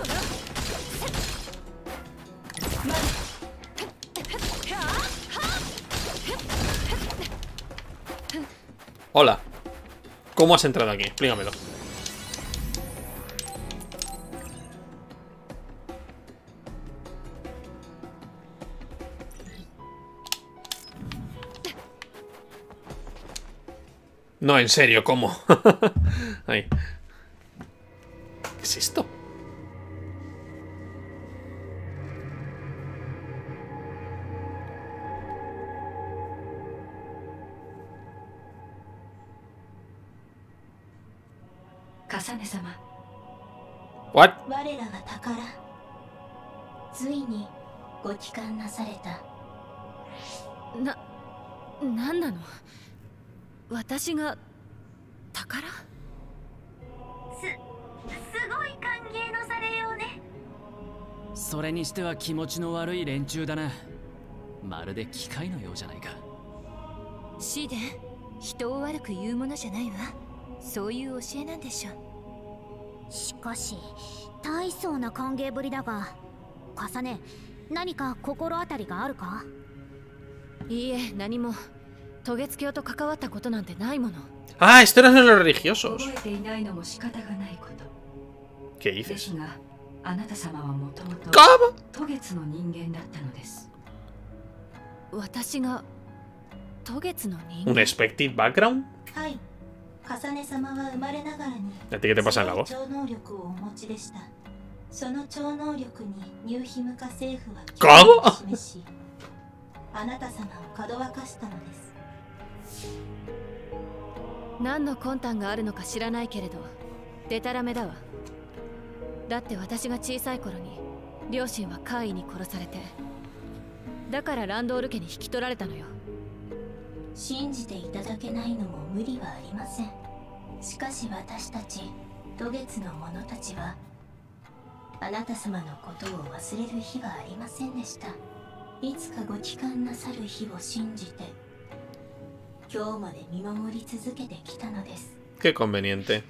Hola. ¿Cómo has entrado aquí? Explícamelo. No, en serio, ¿cómo? Ahí. ¿Qué es esto? What? シデン、人を悪く言うものじゃないわ。そういう教えなんでしょ。 しかし大層な歓迎ぶりだが、重ね何か心当たりがあるか？ いいえ、何も。 渡月橋と関わったことなんてないもの。 Ah, esto no son los religiosos. 覚えていないのも仕方がないこと。 ¿Qué で dices? すが、あなた様はもともと ¿Cómo? 渡月の人間だったのです。 私が渡月の人 ¿Un 間？ expected background? はい。重ね様は生まれながらに ¿A ti qué te pasa en la voz? 超能力をお持ちでした。その超能力にニューヒムカ政府は ¿Cómo? 興味を示し、あなた様をかどわかしたのです。 何の魂胆があるのか知らないけれど、デタラメだわ。だって私が小さい頃に両親は怪異に殺されて、だからランドール家に引き取られたのよ。 信じていただけないのも無理はありません。しかし私たち渡月の者たちはあなた様のことを忘れる日はありませんでした。いつかご帰還なさる日を信じて今日まで見守り続けてきたのです。 Qué conveniente.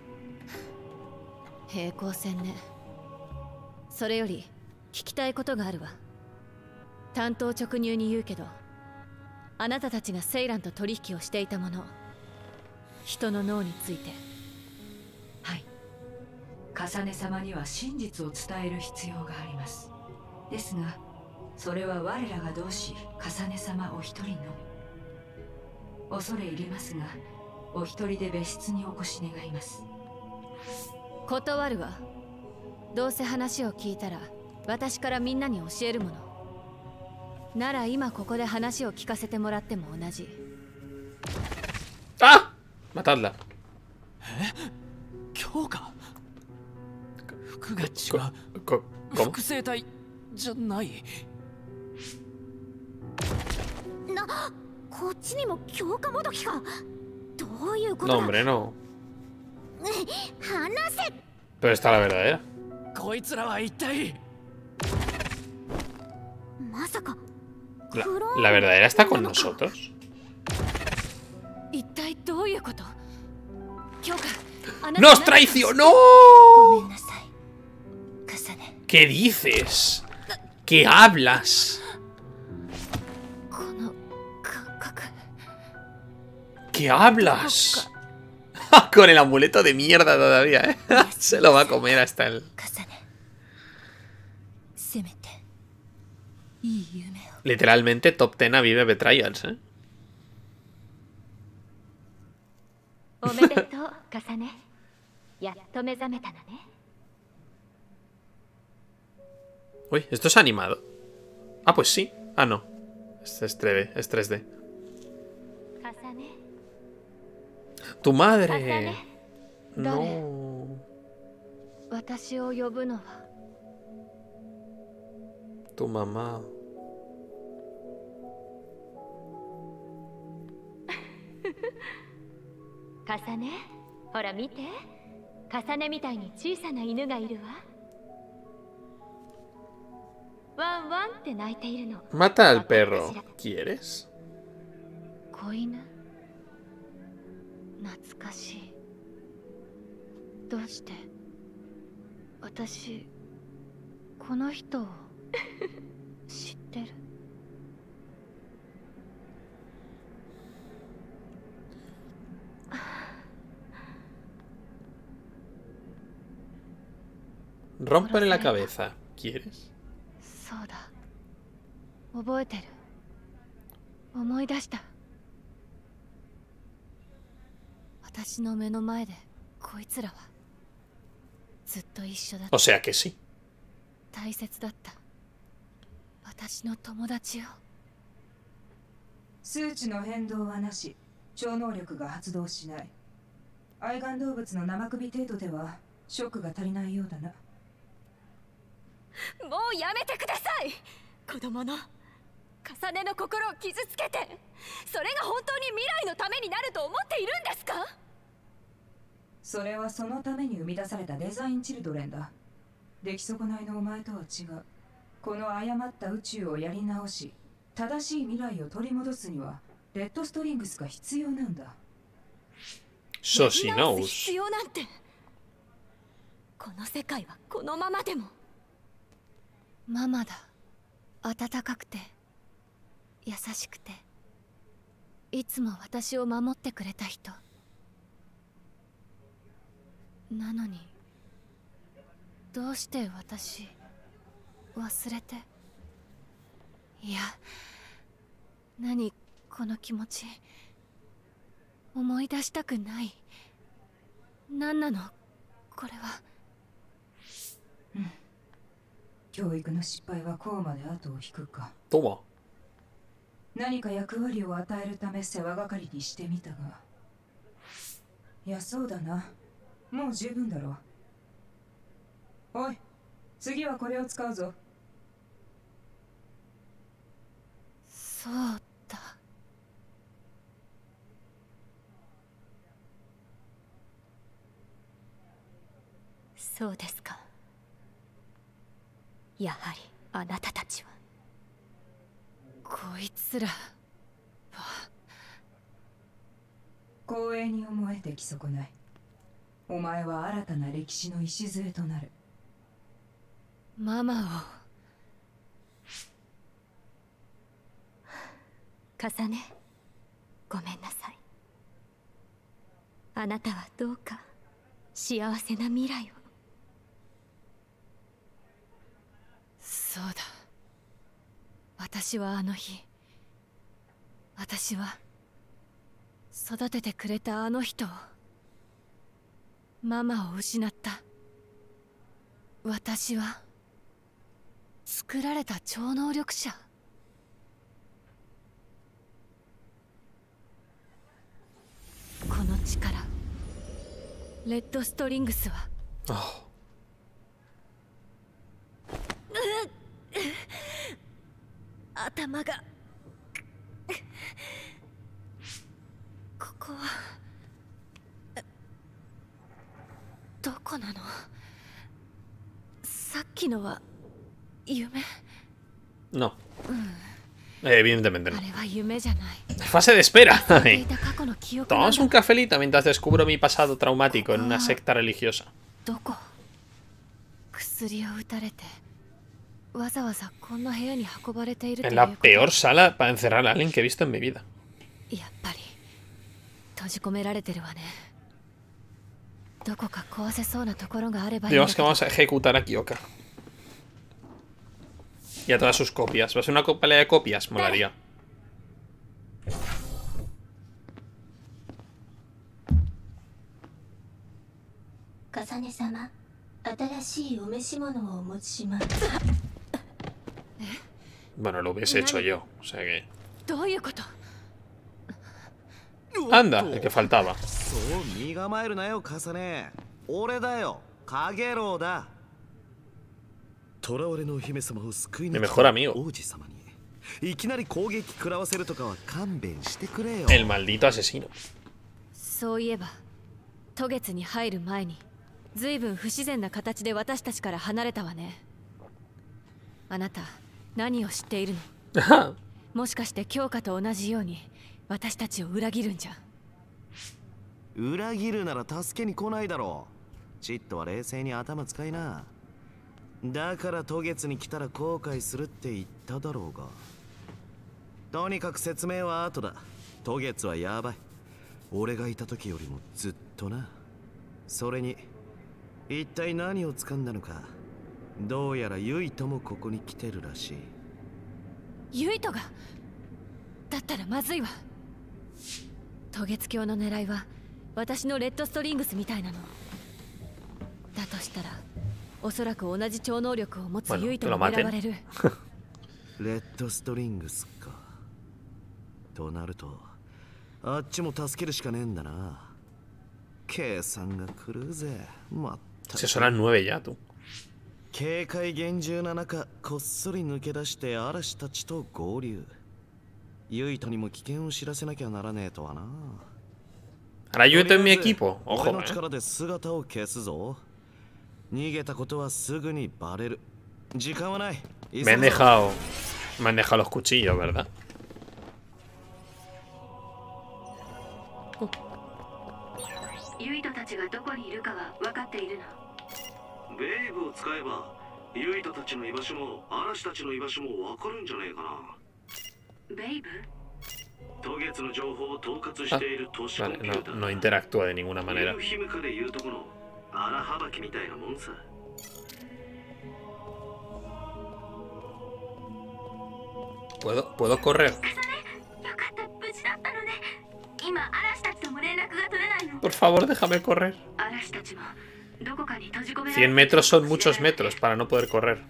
平行線ね。それより聞きたいことがあるわ。単刀直入に言うけど、あなたたちがセイランと取引をしていたもの、人の脳について。 はい。重ね様には真実を伝える必要があります。ですが、それは我らが同志重ね様お一人のみ。恐れ入りますが、お一人で別室にお越し願います。 断るわ。どうせ話を聞いたら私からみんなに教えるもの。なら今ここで話を聞かせてもらっても同じ。 ¡Ah! Matadla. 強化？服が違う。 ¿Cómo? 複製体じゃない。 こっちにも強化もどきか。どういうことだ。 No, hombre, no. 話せ。 Pero está la verdadera. こいつらは一体。 まさか ¿La verdadera está con nosotros? 一体どういうこと？強化、あなた ¡Nos traicionó! ごめんなさい。重ね。 ¿Qué dices? ¿Qué hablas? この感覚。 ¿Qué hablas? Con el amuleto de mierda todavía, ¿eh? Se lo va a comer hasta el... 重ね。せめていい夢を。 Literalmente top 10 a Vive Betrayals, ¿eh? おめでとう、重ね。やっと目覚めたのね。 Uy, ¿esto es animado? Ah, pues sí. Ah, no. Es 3D. Es 3D. 重ね。 ¡Tu madre! 重ね。 No. 私を呼ぶのは Tu mamá. 重ね。ほら見て。重ねみたいに小さな犬がいるわ。ワンワンって鳴いているの。 Mata al perro. ¿Quieres? 子犬。懐かしい。どうして私この人を知ってる。 Rómpele la cabeza. ¿Quieres? そうだ。覚えてる。思い出した。私の目の前でこいつらはずっと一緒だった。 O sea que sí. 大切だった。私の友達よ。 数値の変動はなし。超能力が発動しない。愛玩動物の生首程度ではショックが足りないようだな。 もうやめてください。子供の重ねの心を傷つけて、それが本当に未来のためになると思っているんですか？ それはそのために生み出されたデザインチルドレンだ。出来損ないのお前とは違う。この誤った宇宙をやり直し、正しい未来を取り戻すにはレッドストリングスが必要なんだ。 So she やり直す knows. 必要なんて。この世界はこのままでも。ママだ。温かくて優しくていつも私を守ってくれた人なのに、どうして私忘れて。いや、何この気持ち。思い出したくない。何なのこれは。 教育の失敗はこうまで後を引くか。 どうも。 何か役割を与えるため世話係にしてみたが、いやそうだな、もう十分だろう。おい、次はこれを使うぞ。 そうだ。 そうですか。やはりあなたたちは。 こいつらは光栄に思えてき損ない。お前は新たな歴史の礎となる。 ママを。 カサネ、ごめんなさい。あなたはどうか幸せな未来を。 そうだ。私はあの日、私は育ててくれたあの人を、ママを失った。私は作られた超能力者。この力、レッドストリングスは頭が。ここはどこなの？さっきのは夢？ No. Evidentemente no. あれは夢じゃない。 Fase de espera. Tomamos un cafelito mientras descubro mi pasado traumático en una secta religiosa. どこ？薬を打たれてわざわざこんな部屋に運ばれているという En la peor sala para encerrar a alguien que he visto en mi vida. やっぱり閉じ込められてるわね。どこか壊せそうなところがあればいい。 Digamos que vamos a ejecutar a Kyoka. Y a todas sus copias. Va a ser una pelea de copias, molaría. Kasane-sama, 新しいお召し物をお持ちします。 Bueno, lo hubiese hecho yo. O sea que... どういうこと？ Anda, el que faltaba. そう身構えるなよ、カサネ。俺だよ、カゲロウだ。囚われのお姫様を救いに来た王子様にいきなり攻撃食らわせるとかは勘弁してくれよ。 El maldito asesino. そういえば、渡月に入る前に随分不自然な形で私たちから離れたわね。あなた、何を知っているの？もしかして京香と同じように私たちを裏切るんじゃ。 裏切るなら助けに来ないだろう。チットは冷静に頭使いな。だから渡月に来たら後悔するって言っただろうが。とにかく説明は後だ。渡月はやばい。俺がいた時よりもずっとな。それに一体何を掴んだのか。どうやらユイともここに来てるらしい。 ユイとが？だったらまずいわ。渡月橋の狙いは私のレッドストリングスみたいなの。だとしたらおそらく同じ超能力を持つユイとも狙われる。 レッドストリングスか。となるとあっちも助けるしかねえんだな。計算が狂うぜ。まったく。 Se son las 9 ya, tú. 警戒厳重な中、こっそり抜け出して嵐たちと合流。ユイトにも危険を知らせなきゃならねえとはな。 Ahora yo en mi equipo. Ojo, 俺の力で姿を消すぞ。逃げたことはすぐにバレる。時間はない。 Me han dejado los cuchillos, ¿verdad? ユイトたちがどこにいるかは分かっているの？ ベイブを使えばユイトたちの居場所も嵐たちの居場所も分かるんじゃねえかな。 ベイブ？ Vale, no interactúa de ninguna manera. ¿Puedo correr? Por favor, déjame correr. 100 metros son muchos metros para no poder correr.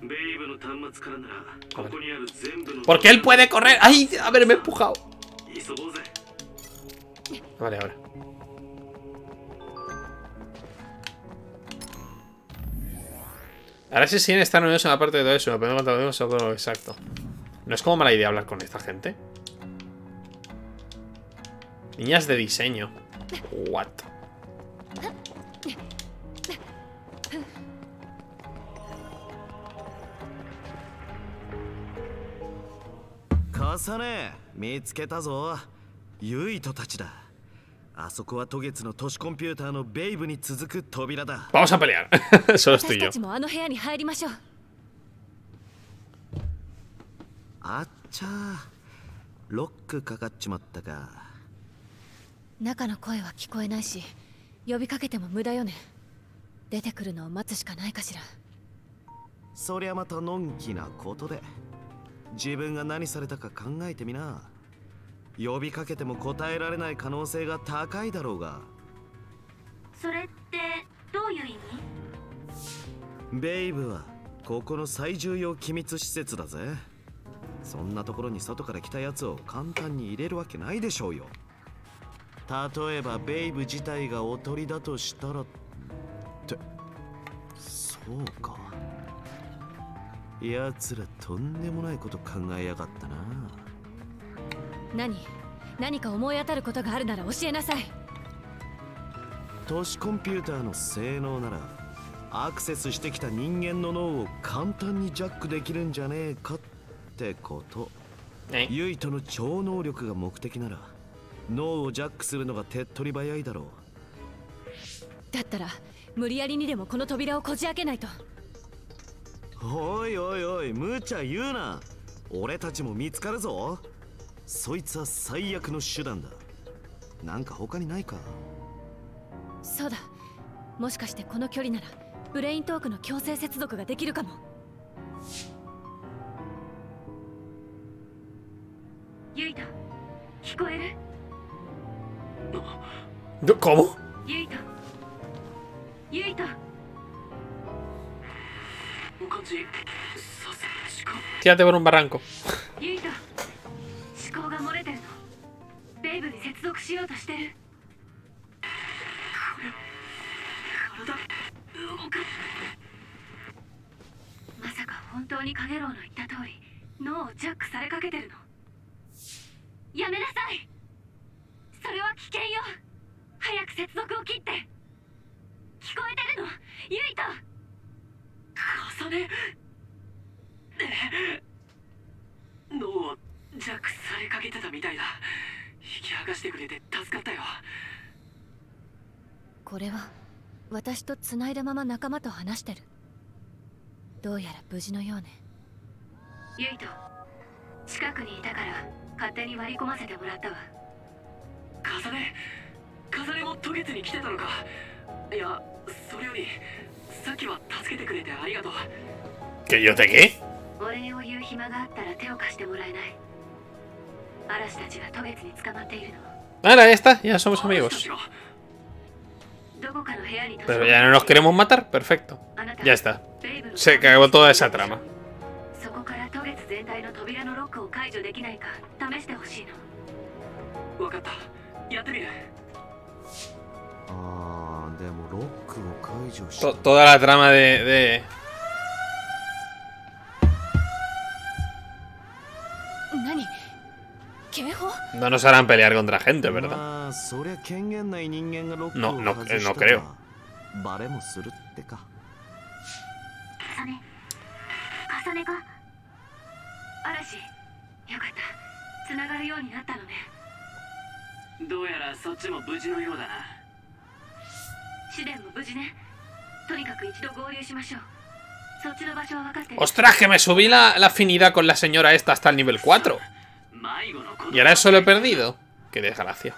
¿Por qué él puede correr? ¡Ay! Haberme empujado. Vale, ahora. Ahora sí siguen estando unidos en la parte de todo eso. Me puedo contar eso, exacto. No es como mala idea hablar con esta gente. Niñas de diseño. What? Kasane, 見つけたぞ。ユイトたちだ。あそこは渡月の都市コンピューターのベイブに続く扉だ。 Vamos a pelear. Solo estoy yo. あっちゃー、ロックかかっちまったか。 中の声は聞こえないし、呼びかけても無駄よね。出てくるのを待つしかないかしら。 そりゃまたのんきなことで。自分が何されたか考えてみな。呼びかけても答えられない可能性が高いだろうが。 それってどういう意味？ ベイブはここの最重要機密施設だぜ。そんなところに外から来たやつを簡単に入れるわけないでしょうよ。例えばベイブ自体がおとりだとしたらって、そうか。奴らとんでもないこと考えやがったな。 何か思い当たることがあるなら教えなさい。 都市コンピューターの性能ならアクセスしてきた人間の脳を簡単にジャックできるんじゃねえかってこと。ユイとの超能力が目的なら脳をジャックするのが手っ取り早いだろう。 だったら無理やりにでもこの扉をこじ開けないと。 おいおいおい、無茶言うな。俺たちも見つかるぞ。そいつは最悪の手段だ。なんか他にないか。 そうだ、もしかしてこの距離ならブレイントークの強制接続ができるかも。 ユイト、聞こえる ？¿Cómo? ユイト、ユイト。 Tírate por un barranco. ユイト、思考が漏れてるの。ベイブに接続しようとしてる。まさか本当にカゲロウの言った通り脳をジャックされかけてるの？やめなさい。それは危険よ。早く接続を切って。聞こえてるの？ユイト。重ね。脳をジャックされかけてたみたいだ。引き剥がしてくれて助かったよ。 これは私と繋いだまま仲間と話してる。どうやら無事のようね。 ユイト、近くにいたから勝手に割り込ませてもらったわ。カサネも渡月に来てたのか。いや、それよりさっきは助けてくれてありがとう。 ¿Que yo te qué? お礼を言う暇があったら手を貸してもらえない？嵐たちが渡月に捕まっているの。 Ahora ya está, ya somos amigos. Pero ya no nos queremos matar, perfecto. Ya está. Se acabó toda esa trama. そこから渡月全体の扉のロックを解除できないか試してほしいの。わかった。やってみる。 ああ、でもロックを解除して。 Toda la trama de... 何？警報？ No nos harán pelear contra gente, ¿verdad? まあ、そりゃ権限ない人間がロックを No 外したら creo. バレもするってか。 重ねか。嵐、よかった。繋がるようになったのね。どうやらそっちも無事のようだな。試練も無事ね。とにかく一度合流しましょう。そっちの場所は分かってる。 ¡Ostras! Que me subí la afinidad con la señora esta hasta el nivel 4. Y ahora eso lo he perdido. Qué desgracia.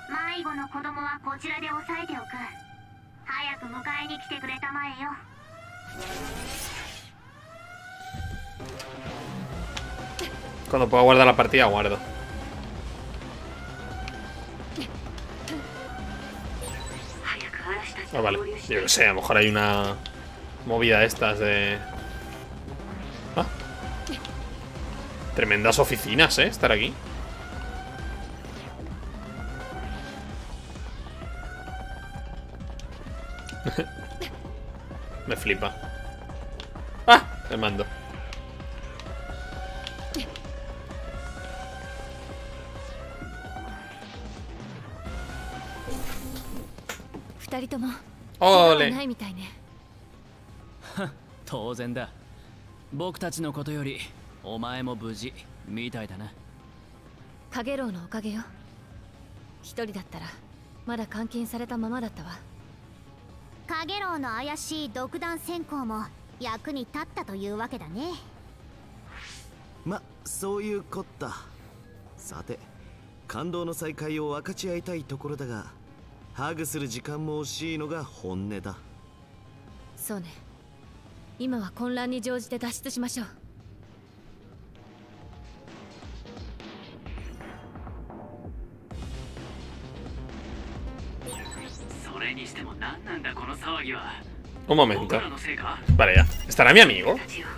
Cuando pueda guardar la partida, guardo. Ah, vale. Yo qué sé, a lo mejor hay una movida de estas de... Ah. Tremendas oficinas, estar aquí. Me flipa. ¡Ah! El mando. ¡Ole! 当然だ。僕たちのことよりお前も無事みたいだな。 カゲロウのおかげよ。一人だったらまだ監禁されたままだったわ。 カゲロウの怪しい独断専行も役に立ったというわけだね。 ま、そういうこった。さて、感動の再会を分かち合いたいところだが、ハグする時間も惜しいのが本音だ。 そうね。今は混乱に乗じて脱出しましょう。 それにしても何なんだこの騒ぎは。 Un momento. Vale, ya. ¿Estará mi amigo?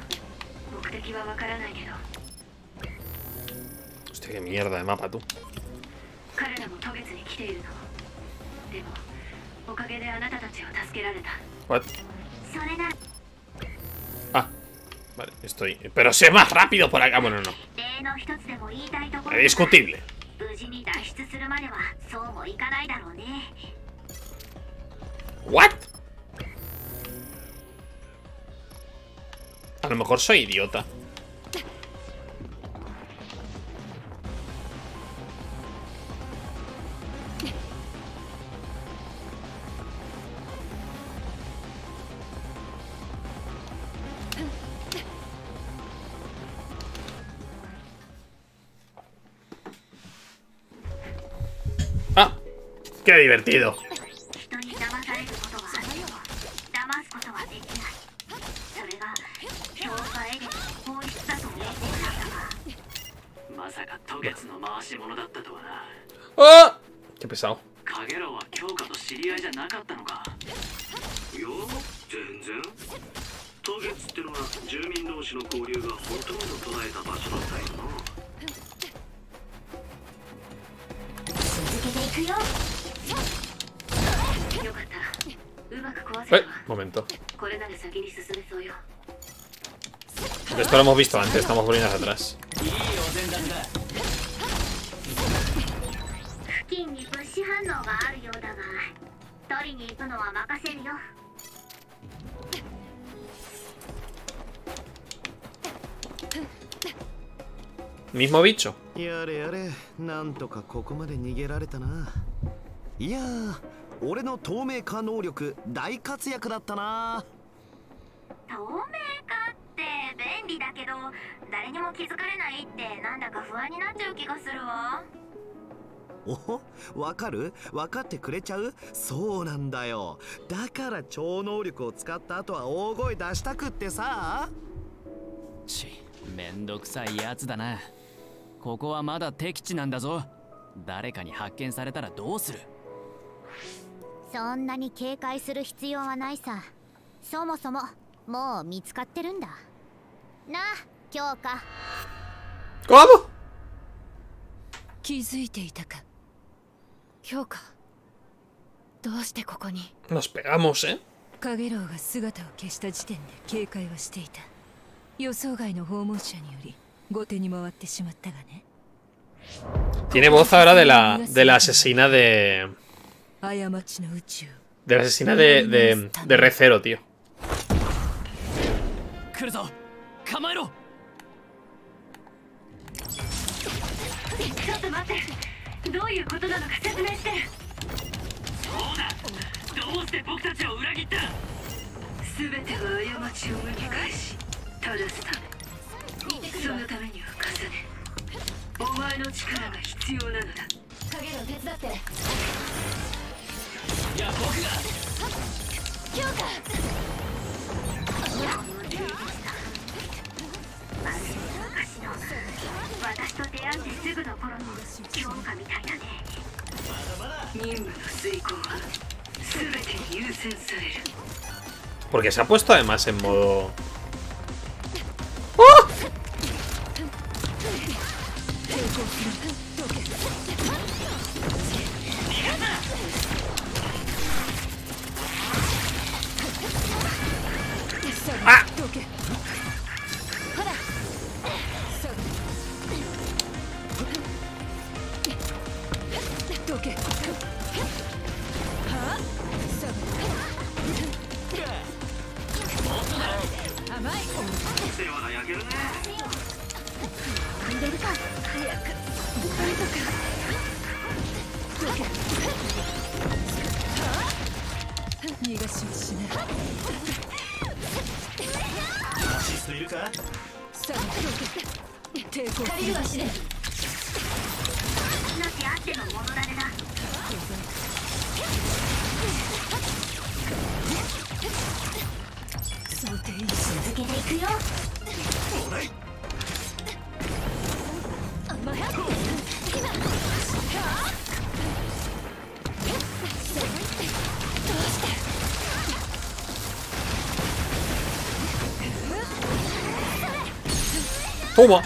Hostia, qué mierda de mapa, tú. What? Ah, vale, estoy. Pero sé más rápido por acá. Bueno, no. Es discutible. What? A lo mejor soy idiota. ¡Ah! ¡Qué divertido! ¡Oh! ¡Qué pesado! Momento. Esto lo hemos visto antes, estamos volviendo hacia atrás. Mismo bicho. やれやれ、なんとかここまで逃げられたな。いやー、俺の透明化能力大活躍だったな。 透明化って便利だけど、誰にも気づかれないってなんだか不安になっちゃう気がするわ。 お、わかる？わかってくれちゃう？そうなんだよ。だから超能力を使った後は大声出したくってさ。 めんどくさいやつだな。ここはまだ敵地なんだぞ。誰かに発見されたらどうする？ そんなに警戒する必要はないさ。そもそももう見つかってるんだな、京香。 ¿Cómo? 気づいていたか、 京香。どうしてここに？ Nos pegamos, ¿eh? カゲロウが姿を消した時点で警戒はしていた。予想外の訪問者により後手に回ってしまったがね。 Tiene voz ahora de la asesina de... De la asesina de Re:Zero, tío. Porque se ha puesto además en modo... ¡Oh! ¡Ah! Toma.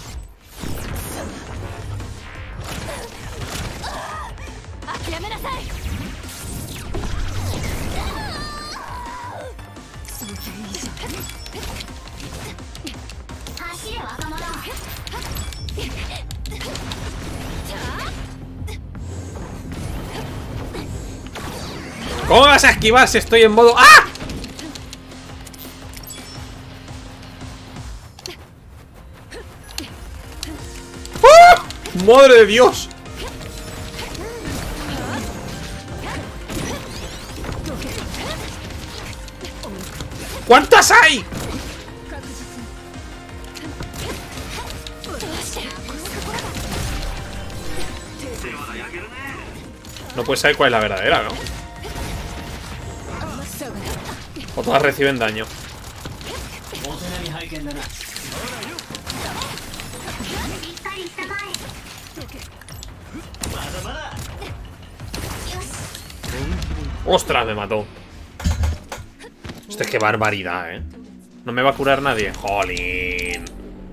¿Cómo vas a esquivar si estoy en modo... ¡Ah! ¡Madre de Dios! ¿Cuántas hay? No puedes saber cuál es la verdadera, ¿no? O todas reciben daño. ¡Ostras! Me mató. Hostia, qué barbaridad, ¿eh? No me va a curar nadie. ¡Jolín!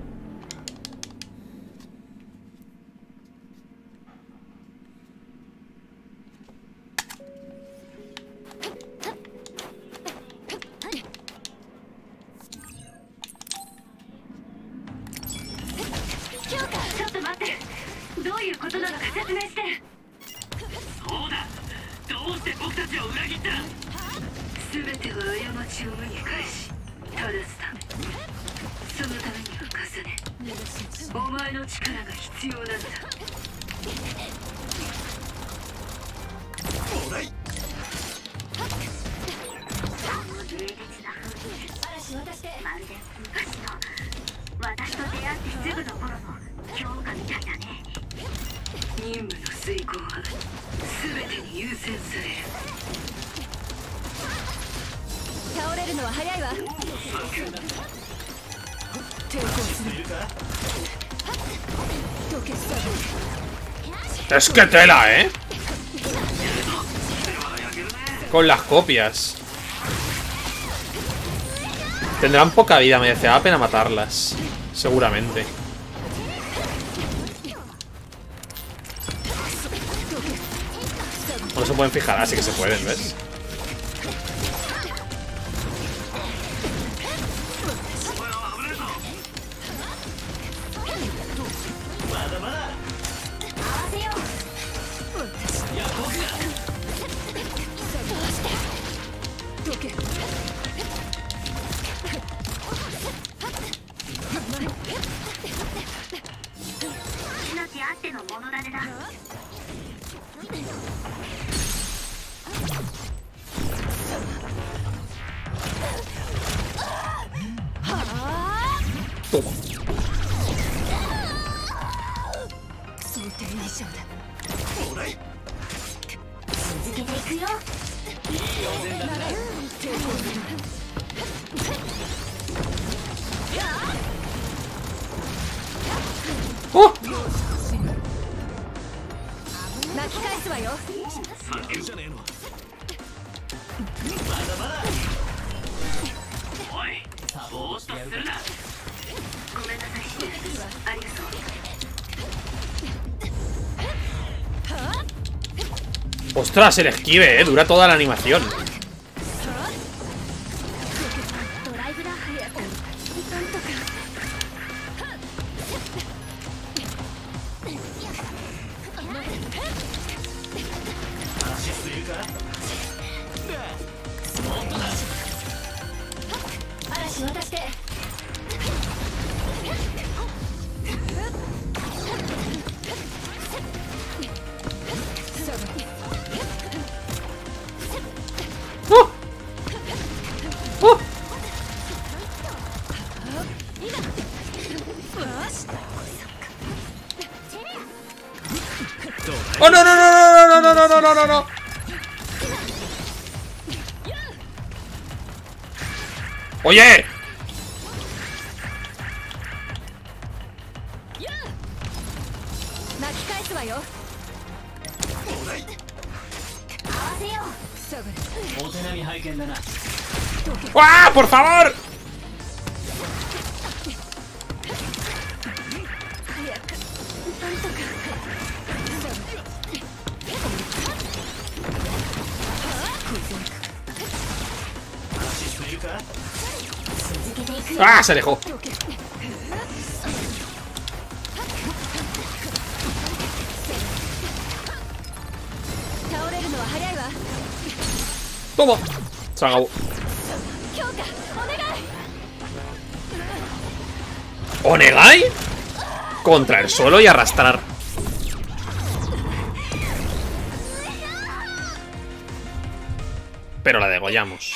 Es que tela, ¿eh? Con las copias. Tendrán poca vida, merecerá la pena matarlas. Seguramente. No se pueden fijar, así que se pueden, ¿ves? Toma. ¡Oh! ¡Ostras! El esquive, dura toda la animación. ¡Oh, no, no, no, no, no, no, no, no, no, no, no! ¡Oye! ¡Ah, por favor! ¡Ah! Se alejó. Toma. Se acabó. ¿Onegai? Contra el suelo y arrastrar. Pero la degollamos.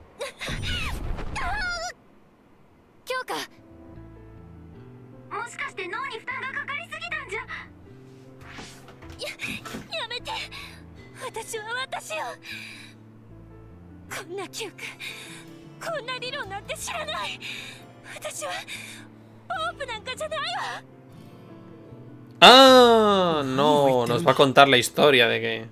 Ah, no, nos va a contar la historia de que...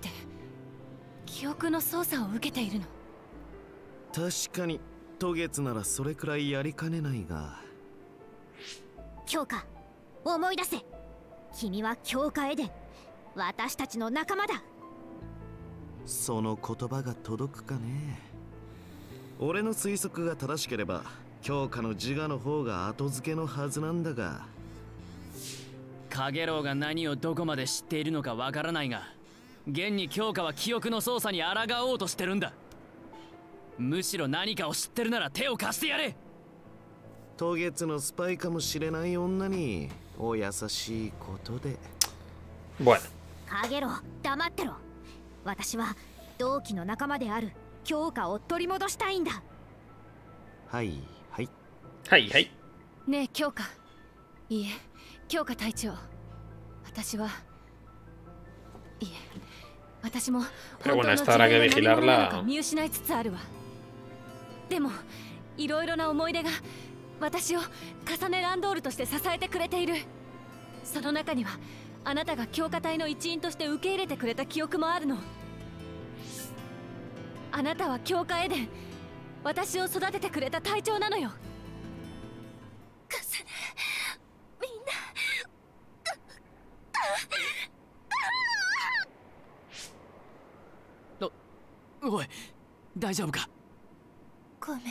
確かに渡月ならそれくらいやりかねないが。 強化、思い出せ。君は強化エデン、私たちの仲間だ。 その言葉が届くかね。俺の推測が正しければ強化の自我の方が後付けのはずなんだが。 カゲロウが何をどこまで知っているのかわからないが、現に強化は記憶の操作に抗おうとしてるんだ。むしろ何かを知ってるなら手を貸してやれ。 渡月のスパイかもしれない女にお優しいことで。 Bueno. カゲロウ、黙ってろ。私は同期の仲間である強化を取り戻したいんだ。 はいはいはいはい。 ねえ強化、いいえ強化隊長、私も本当の自分が何者なのか見失いつつあるわ。でもいろいろな思い出が私をカサネランドールとして支えてくれている。その中にはあなたが強化隊の一員として受け入れてくれた記憶もあるの。あなたは強化エデン、私を育ててくれた隊長なのよ。カサネ、みんな。おい、大丈夫か。 ごめん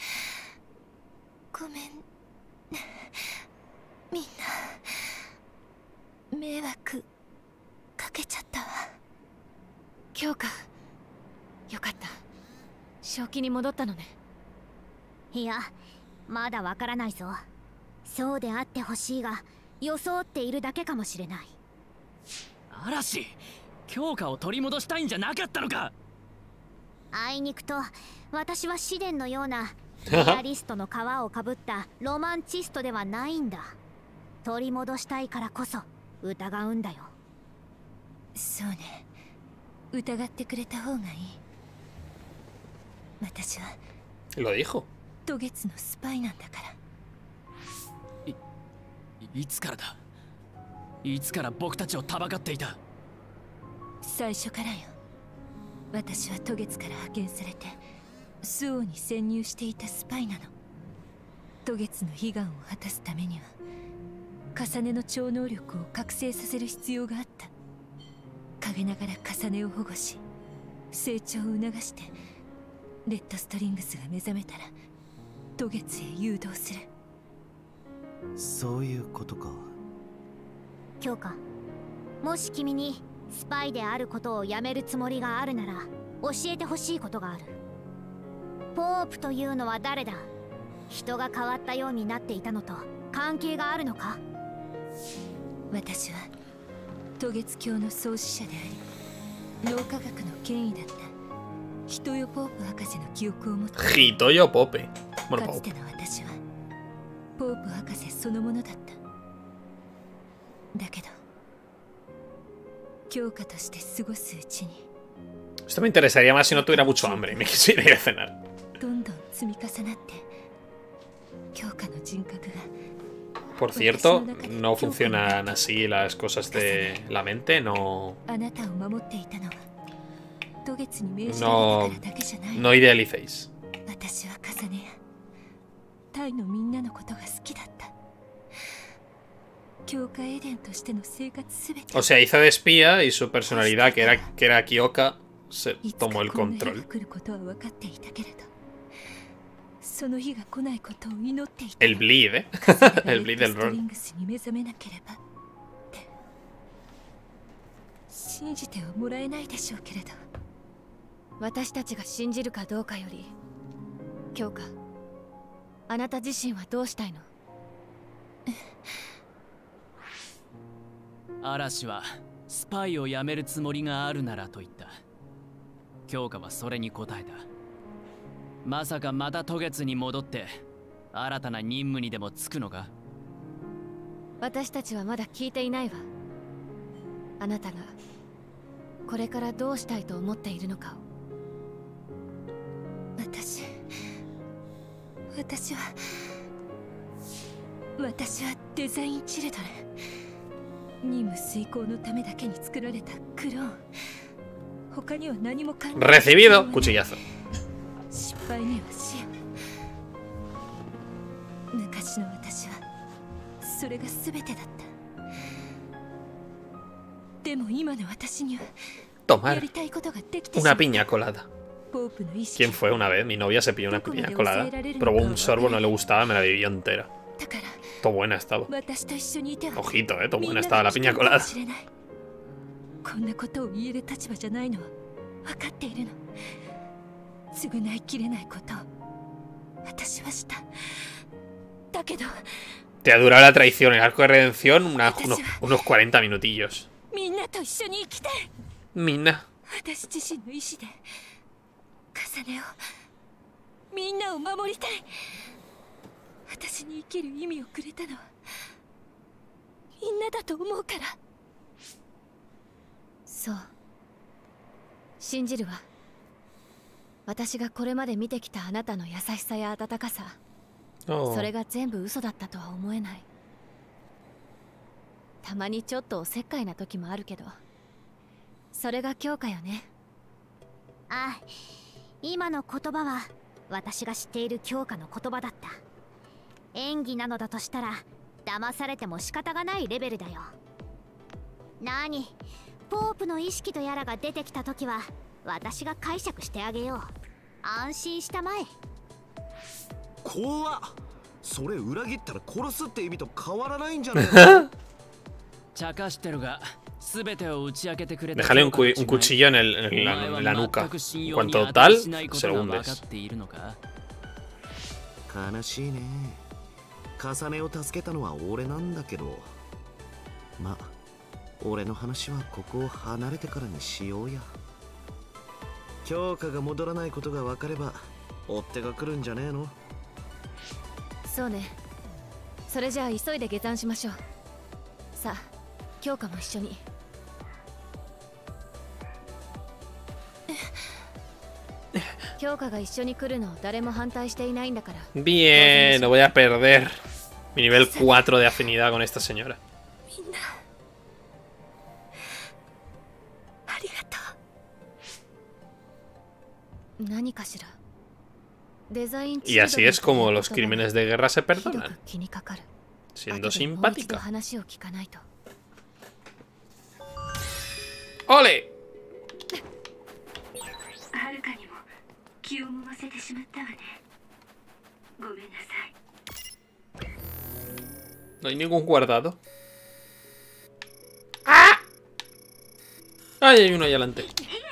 みんな迷惑かけちゃったわ。 強化、よかった、正気に戻ったのね。 いや、まだわからないぞ。そうであってほしいが、装っているだけかもしれない。 嵐、強化を取り戻したいんじゃなかったのか。 あいにくと私は試練のようなリアリストの皮をかぶったロマンチストではないんだ。取り戻したいからこそ疑うんだよ。 そうね、疑ってくれた方がいい。 Lo dijo. 渡月のスパイなんだから。 いつからだ。いつから僕たちをたばかっていた。 最初からよ。私は渡月から派遣されてスオーに潜入していたスパイなの。渡月の悲願を果たすためには重ねの超能力を覚醒させる必要があった。陰ながら重ねを保護し成長を促してレッドストリングスが目覚めたら渡月へ誘導する。 そういうことか。 強化、もし君にスパイであることをやめるつもりがあるなら教えてほしいことがある。ポープというのは誰だ。人が変わったようになっていたのと関係があるのか。 私は渡月教の創始者であり脳科学の権威だったヒトヨポープ博士の記憶を持って。 ヒトヨポープ。 かつての私はポープ博士そのものだった。だけど強化として過ごすうちに。 Esto me interesaría más si no tuviera mucho hambre y me quisiera ir a cenar. どんどん積み重なって強化の人格が。 Por cierto, no funcionan así las cosas de la mente, no idealicéis. O sea, hizo de espía y su personalidad, que era Kyoka, se tomó el control. El bleed, ¿eh? El bleed del rol. 信じてはもらえないでしょうけれど、私たちが信じるかどうかより、強化、あなた自身はどうしたいの？ 嵐はスパイをやめるつもりがあるならと言った。強化はそれに答えた。まさかまた渡月に戻って新たな任務にでも就くのか。 私たちはまだ聞いていないわ。あなたがこれからどうしたいと思っているのかを。 私はデザインチルドレン。任務遂行のためだけに作られたクローン。他には何も考えない。 Recibido cuchillazo。 失敗には死や。昔の私はそれが全てだった。でも今の私にはやりたいことができてしまう。 Una piña colada. ¿Quién fue una vez? Mi novia se pidió una piña colada. Probó un sorbo, no le gustaba, me la bebió entera. Todo buena estaba. Ojito, todo buena estaba la piña colada. こんなことを言える立場じゃないのは分かっているの。償いきれないことを私はした。だけど Te ha durado la traición, el arco de redención, unos 40 minutillos. みんなと一緒に生きたい。 みんな。 私自身の意志で重ねをみんなを守りたい。私に生きる意味をくれたのはみんなだと思うから。 そう信じるわ。私がこれまで見てきたあなたの優しさや温かさ、それが全部嘘だったとは思えない。たまにちょっとおせっかいな時もあるけど、それが強化よね。 ああ、今の言葉は私が知っている強化の言葉だった。演技なのだとしたら騙されても仕方がないレベルだよ。何、ポープの意識とやらが出てきた時は私が解釈してあげよう。安心したまえ。 怖っ。それ裏切ったら殺すって意味と変わらないんじゃないの？ 茶化してるが全てを打ち明けてくれた。 Déjale un cuchillo en la nuca. En cuanto tal, se lo hundes. 悲しいね。重ねを助けたのは俺なんだけど、まあ俺の話はここを離れてからにしようや。強化が戻らないことが分かれば追っ手が来るんじゃねえの？ そうね。それじゃあ急いで下山しましょう。さあ、強化も一緒に。 Bien, no voy a perder mi nivel 4 de afinidad con esta señora. Y así es como los crímenes de guerra se perdonan, siendo simpática. ¡Ole! No hay ningún guardado. ¡Ah! ¡Ay, hay uno ahí adelante!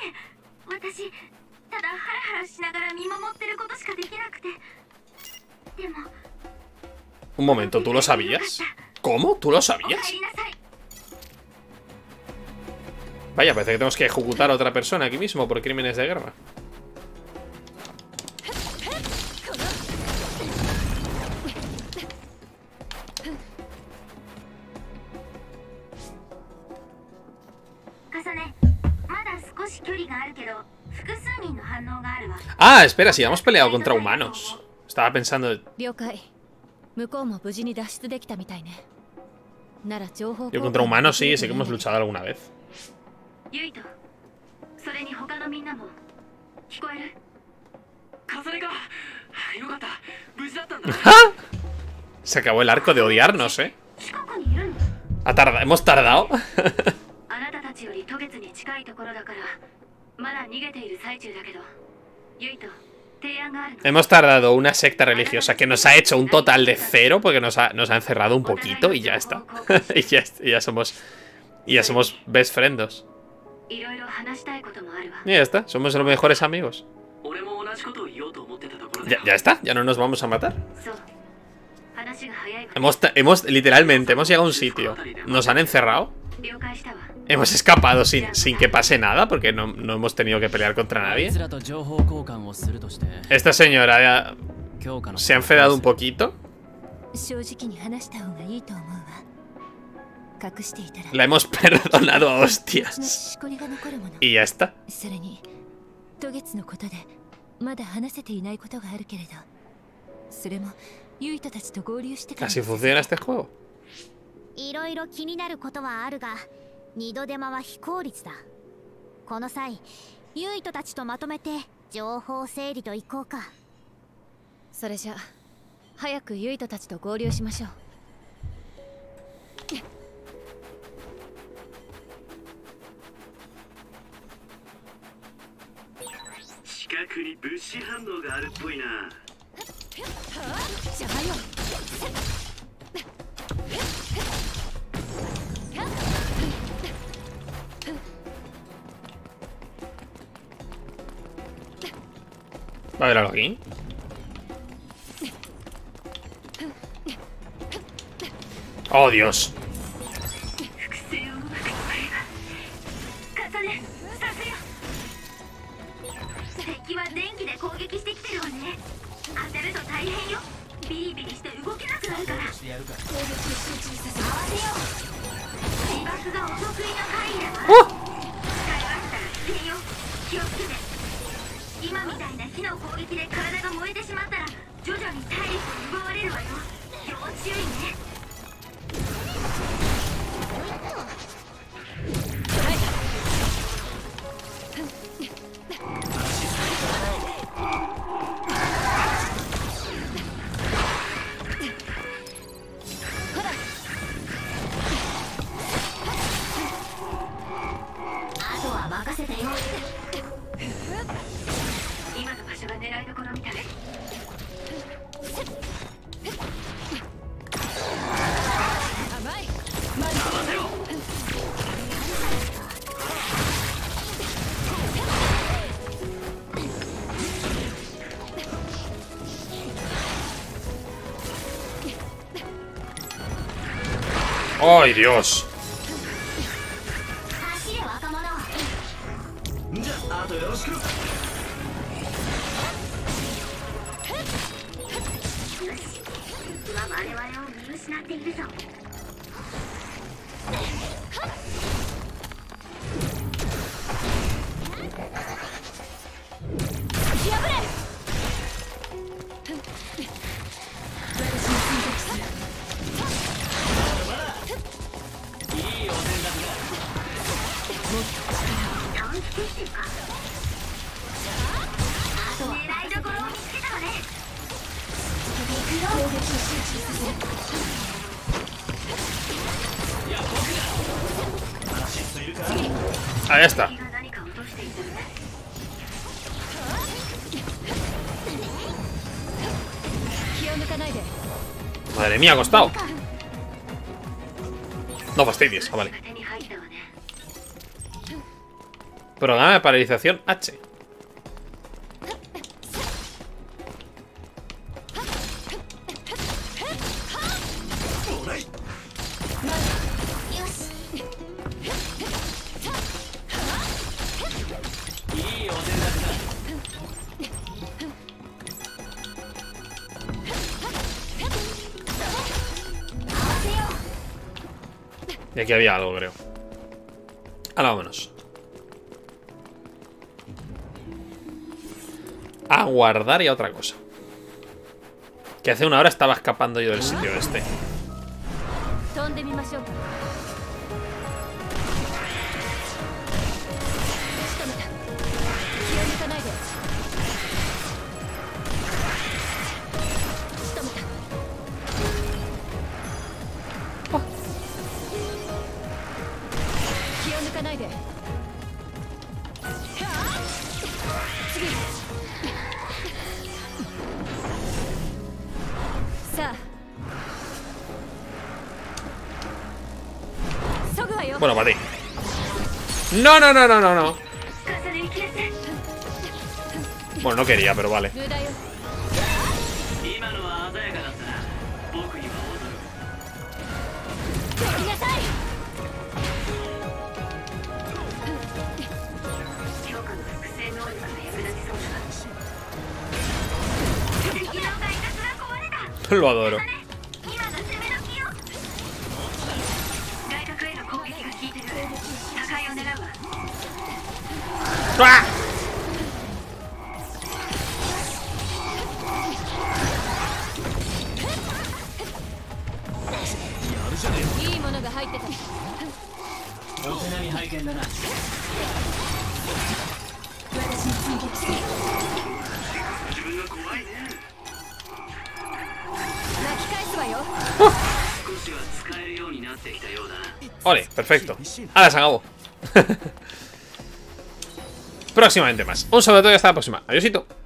Un momento, ¿tú lo sabías? ¿Cómo? ¿Tú lo sabías? Vaya, parece que tenemos que ejecutar a otra persona aquí mismo por crímenes de guerra. Ah, espera, si hemos peleado contra humanos. Estaba pensando... Yo contra humanos sí que hemos luchado alguna vez. Se acabó el arco de odiarnos, ¿eh? ¿Hemos tardado? Hemos tardado una secta religiosa que nos ha hecho un total de 0 porque nos ha encerrado un poquito y ya está. y ya somos best friendos. Y ya está, somos los mejores amigos. Ya está, ya no nos vamos a matar. Literalmente, hemos llegado a un sitio. Nos han encerrado. Hemos escapado sin que pase nada porque no hemos tenido que pelear contra nadie. Esta señora se ha enfadado un poquito. La hemos perdonado a hostias. Y ya está. Así funciona este juego. 二度手間は非効率だ。この際、ユイトたちとまとめて情報整理といこうか。それじゃ、早くユイトたちと合流しましょう。 近くに物資反応があるっぽいな。 じゃあよ。 Va a haber algo aquí. ¡Oh, Dios! ¡Oh! 今みたいな火の攻撃で体が燃えてしまったら徐々に体力を奪われるわよ。要注意ね。あとは任せてよ。今の場所が狙いどころみたい。甘い。任せろ。 ¡Ay, Dios! 走れ若者。 じゃあ、あとよろしく。 我々を見失っているぞ。破れ。 Ah, ya está. Madre mía, ha costado. No fastidies, vale. Programa de paralización H. Y aquí había algo, creo. Ahora vámonos. A guardar y a otra cosa. Que hace una hora estaba escapando yo del sitio este. Bueno, para ti. No, no, no, no, no, no. Bueno, no quería, pero vale. Lo adoro. ¡Ah! Ole, perfecto. Ahora se acabó. Próximamente más. Un saludo y hasta la próxima. Adiósito.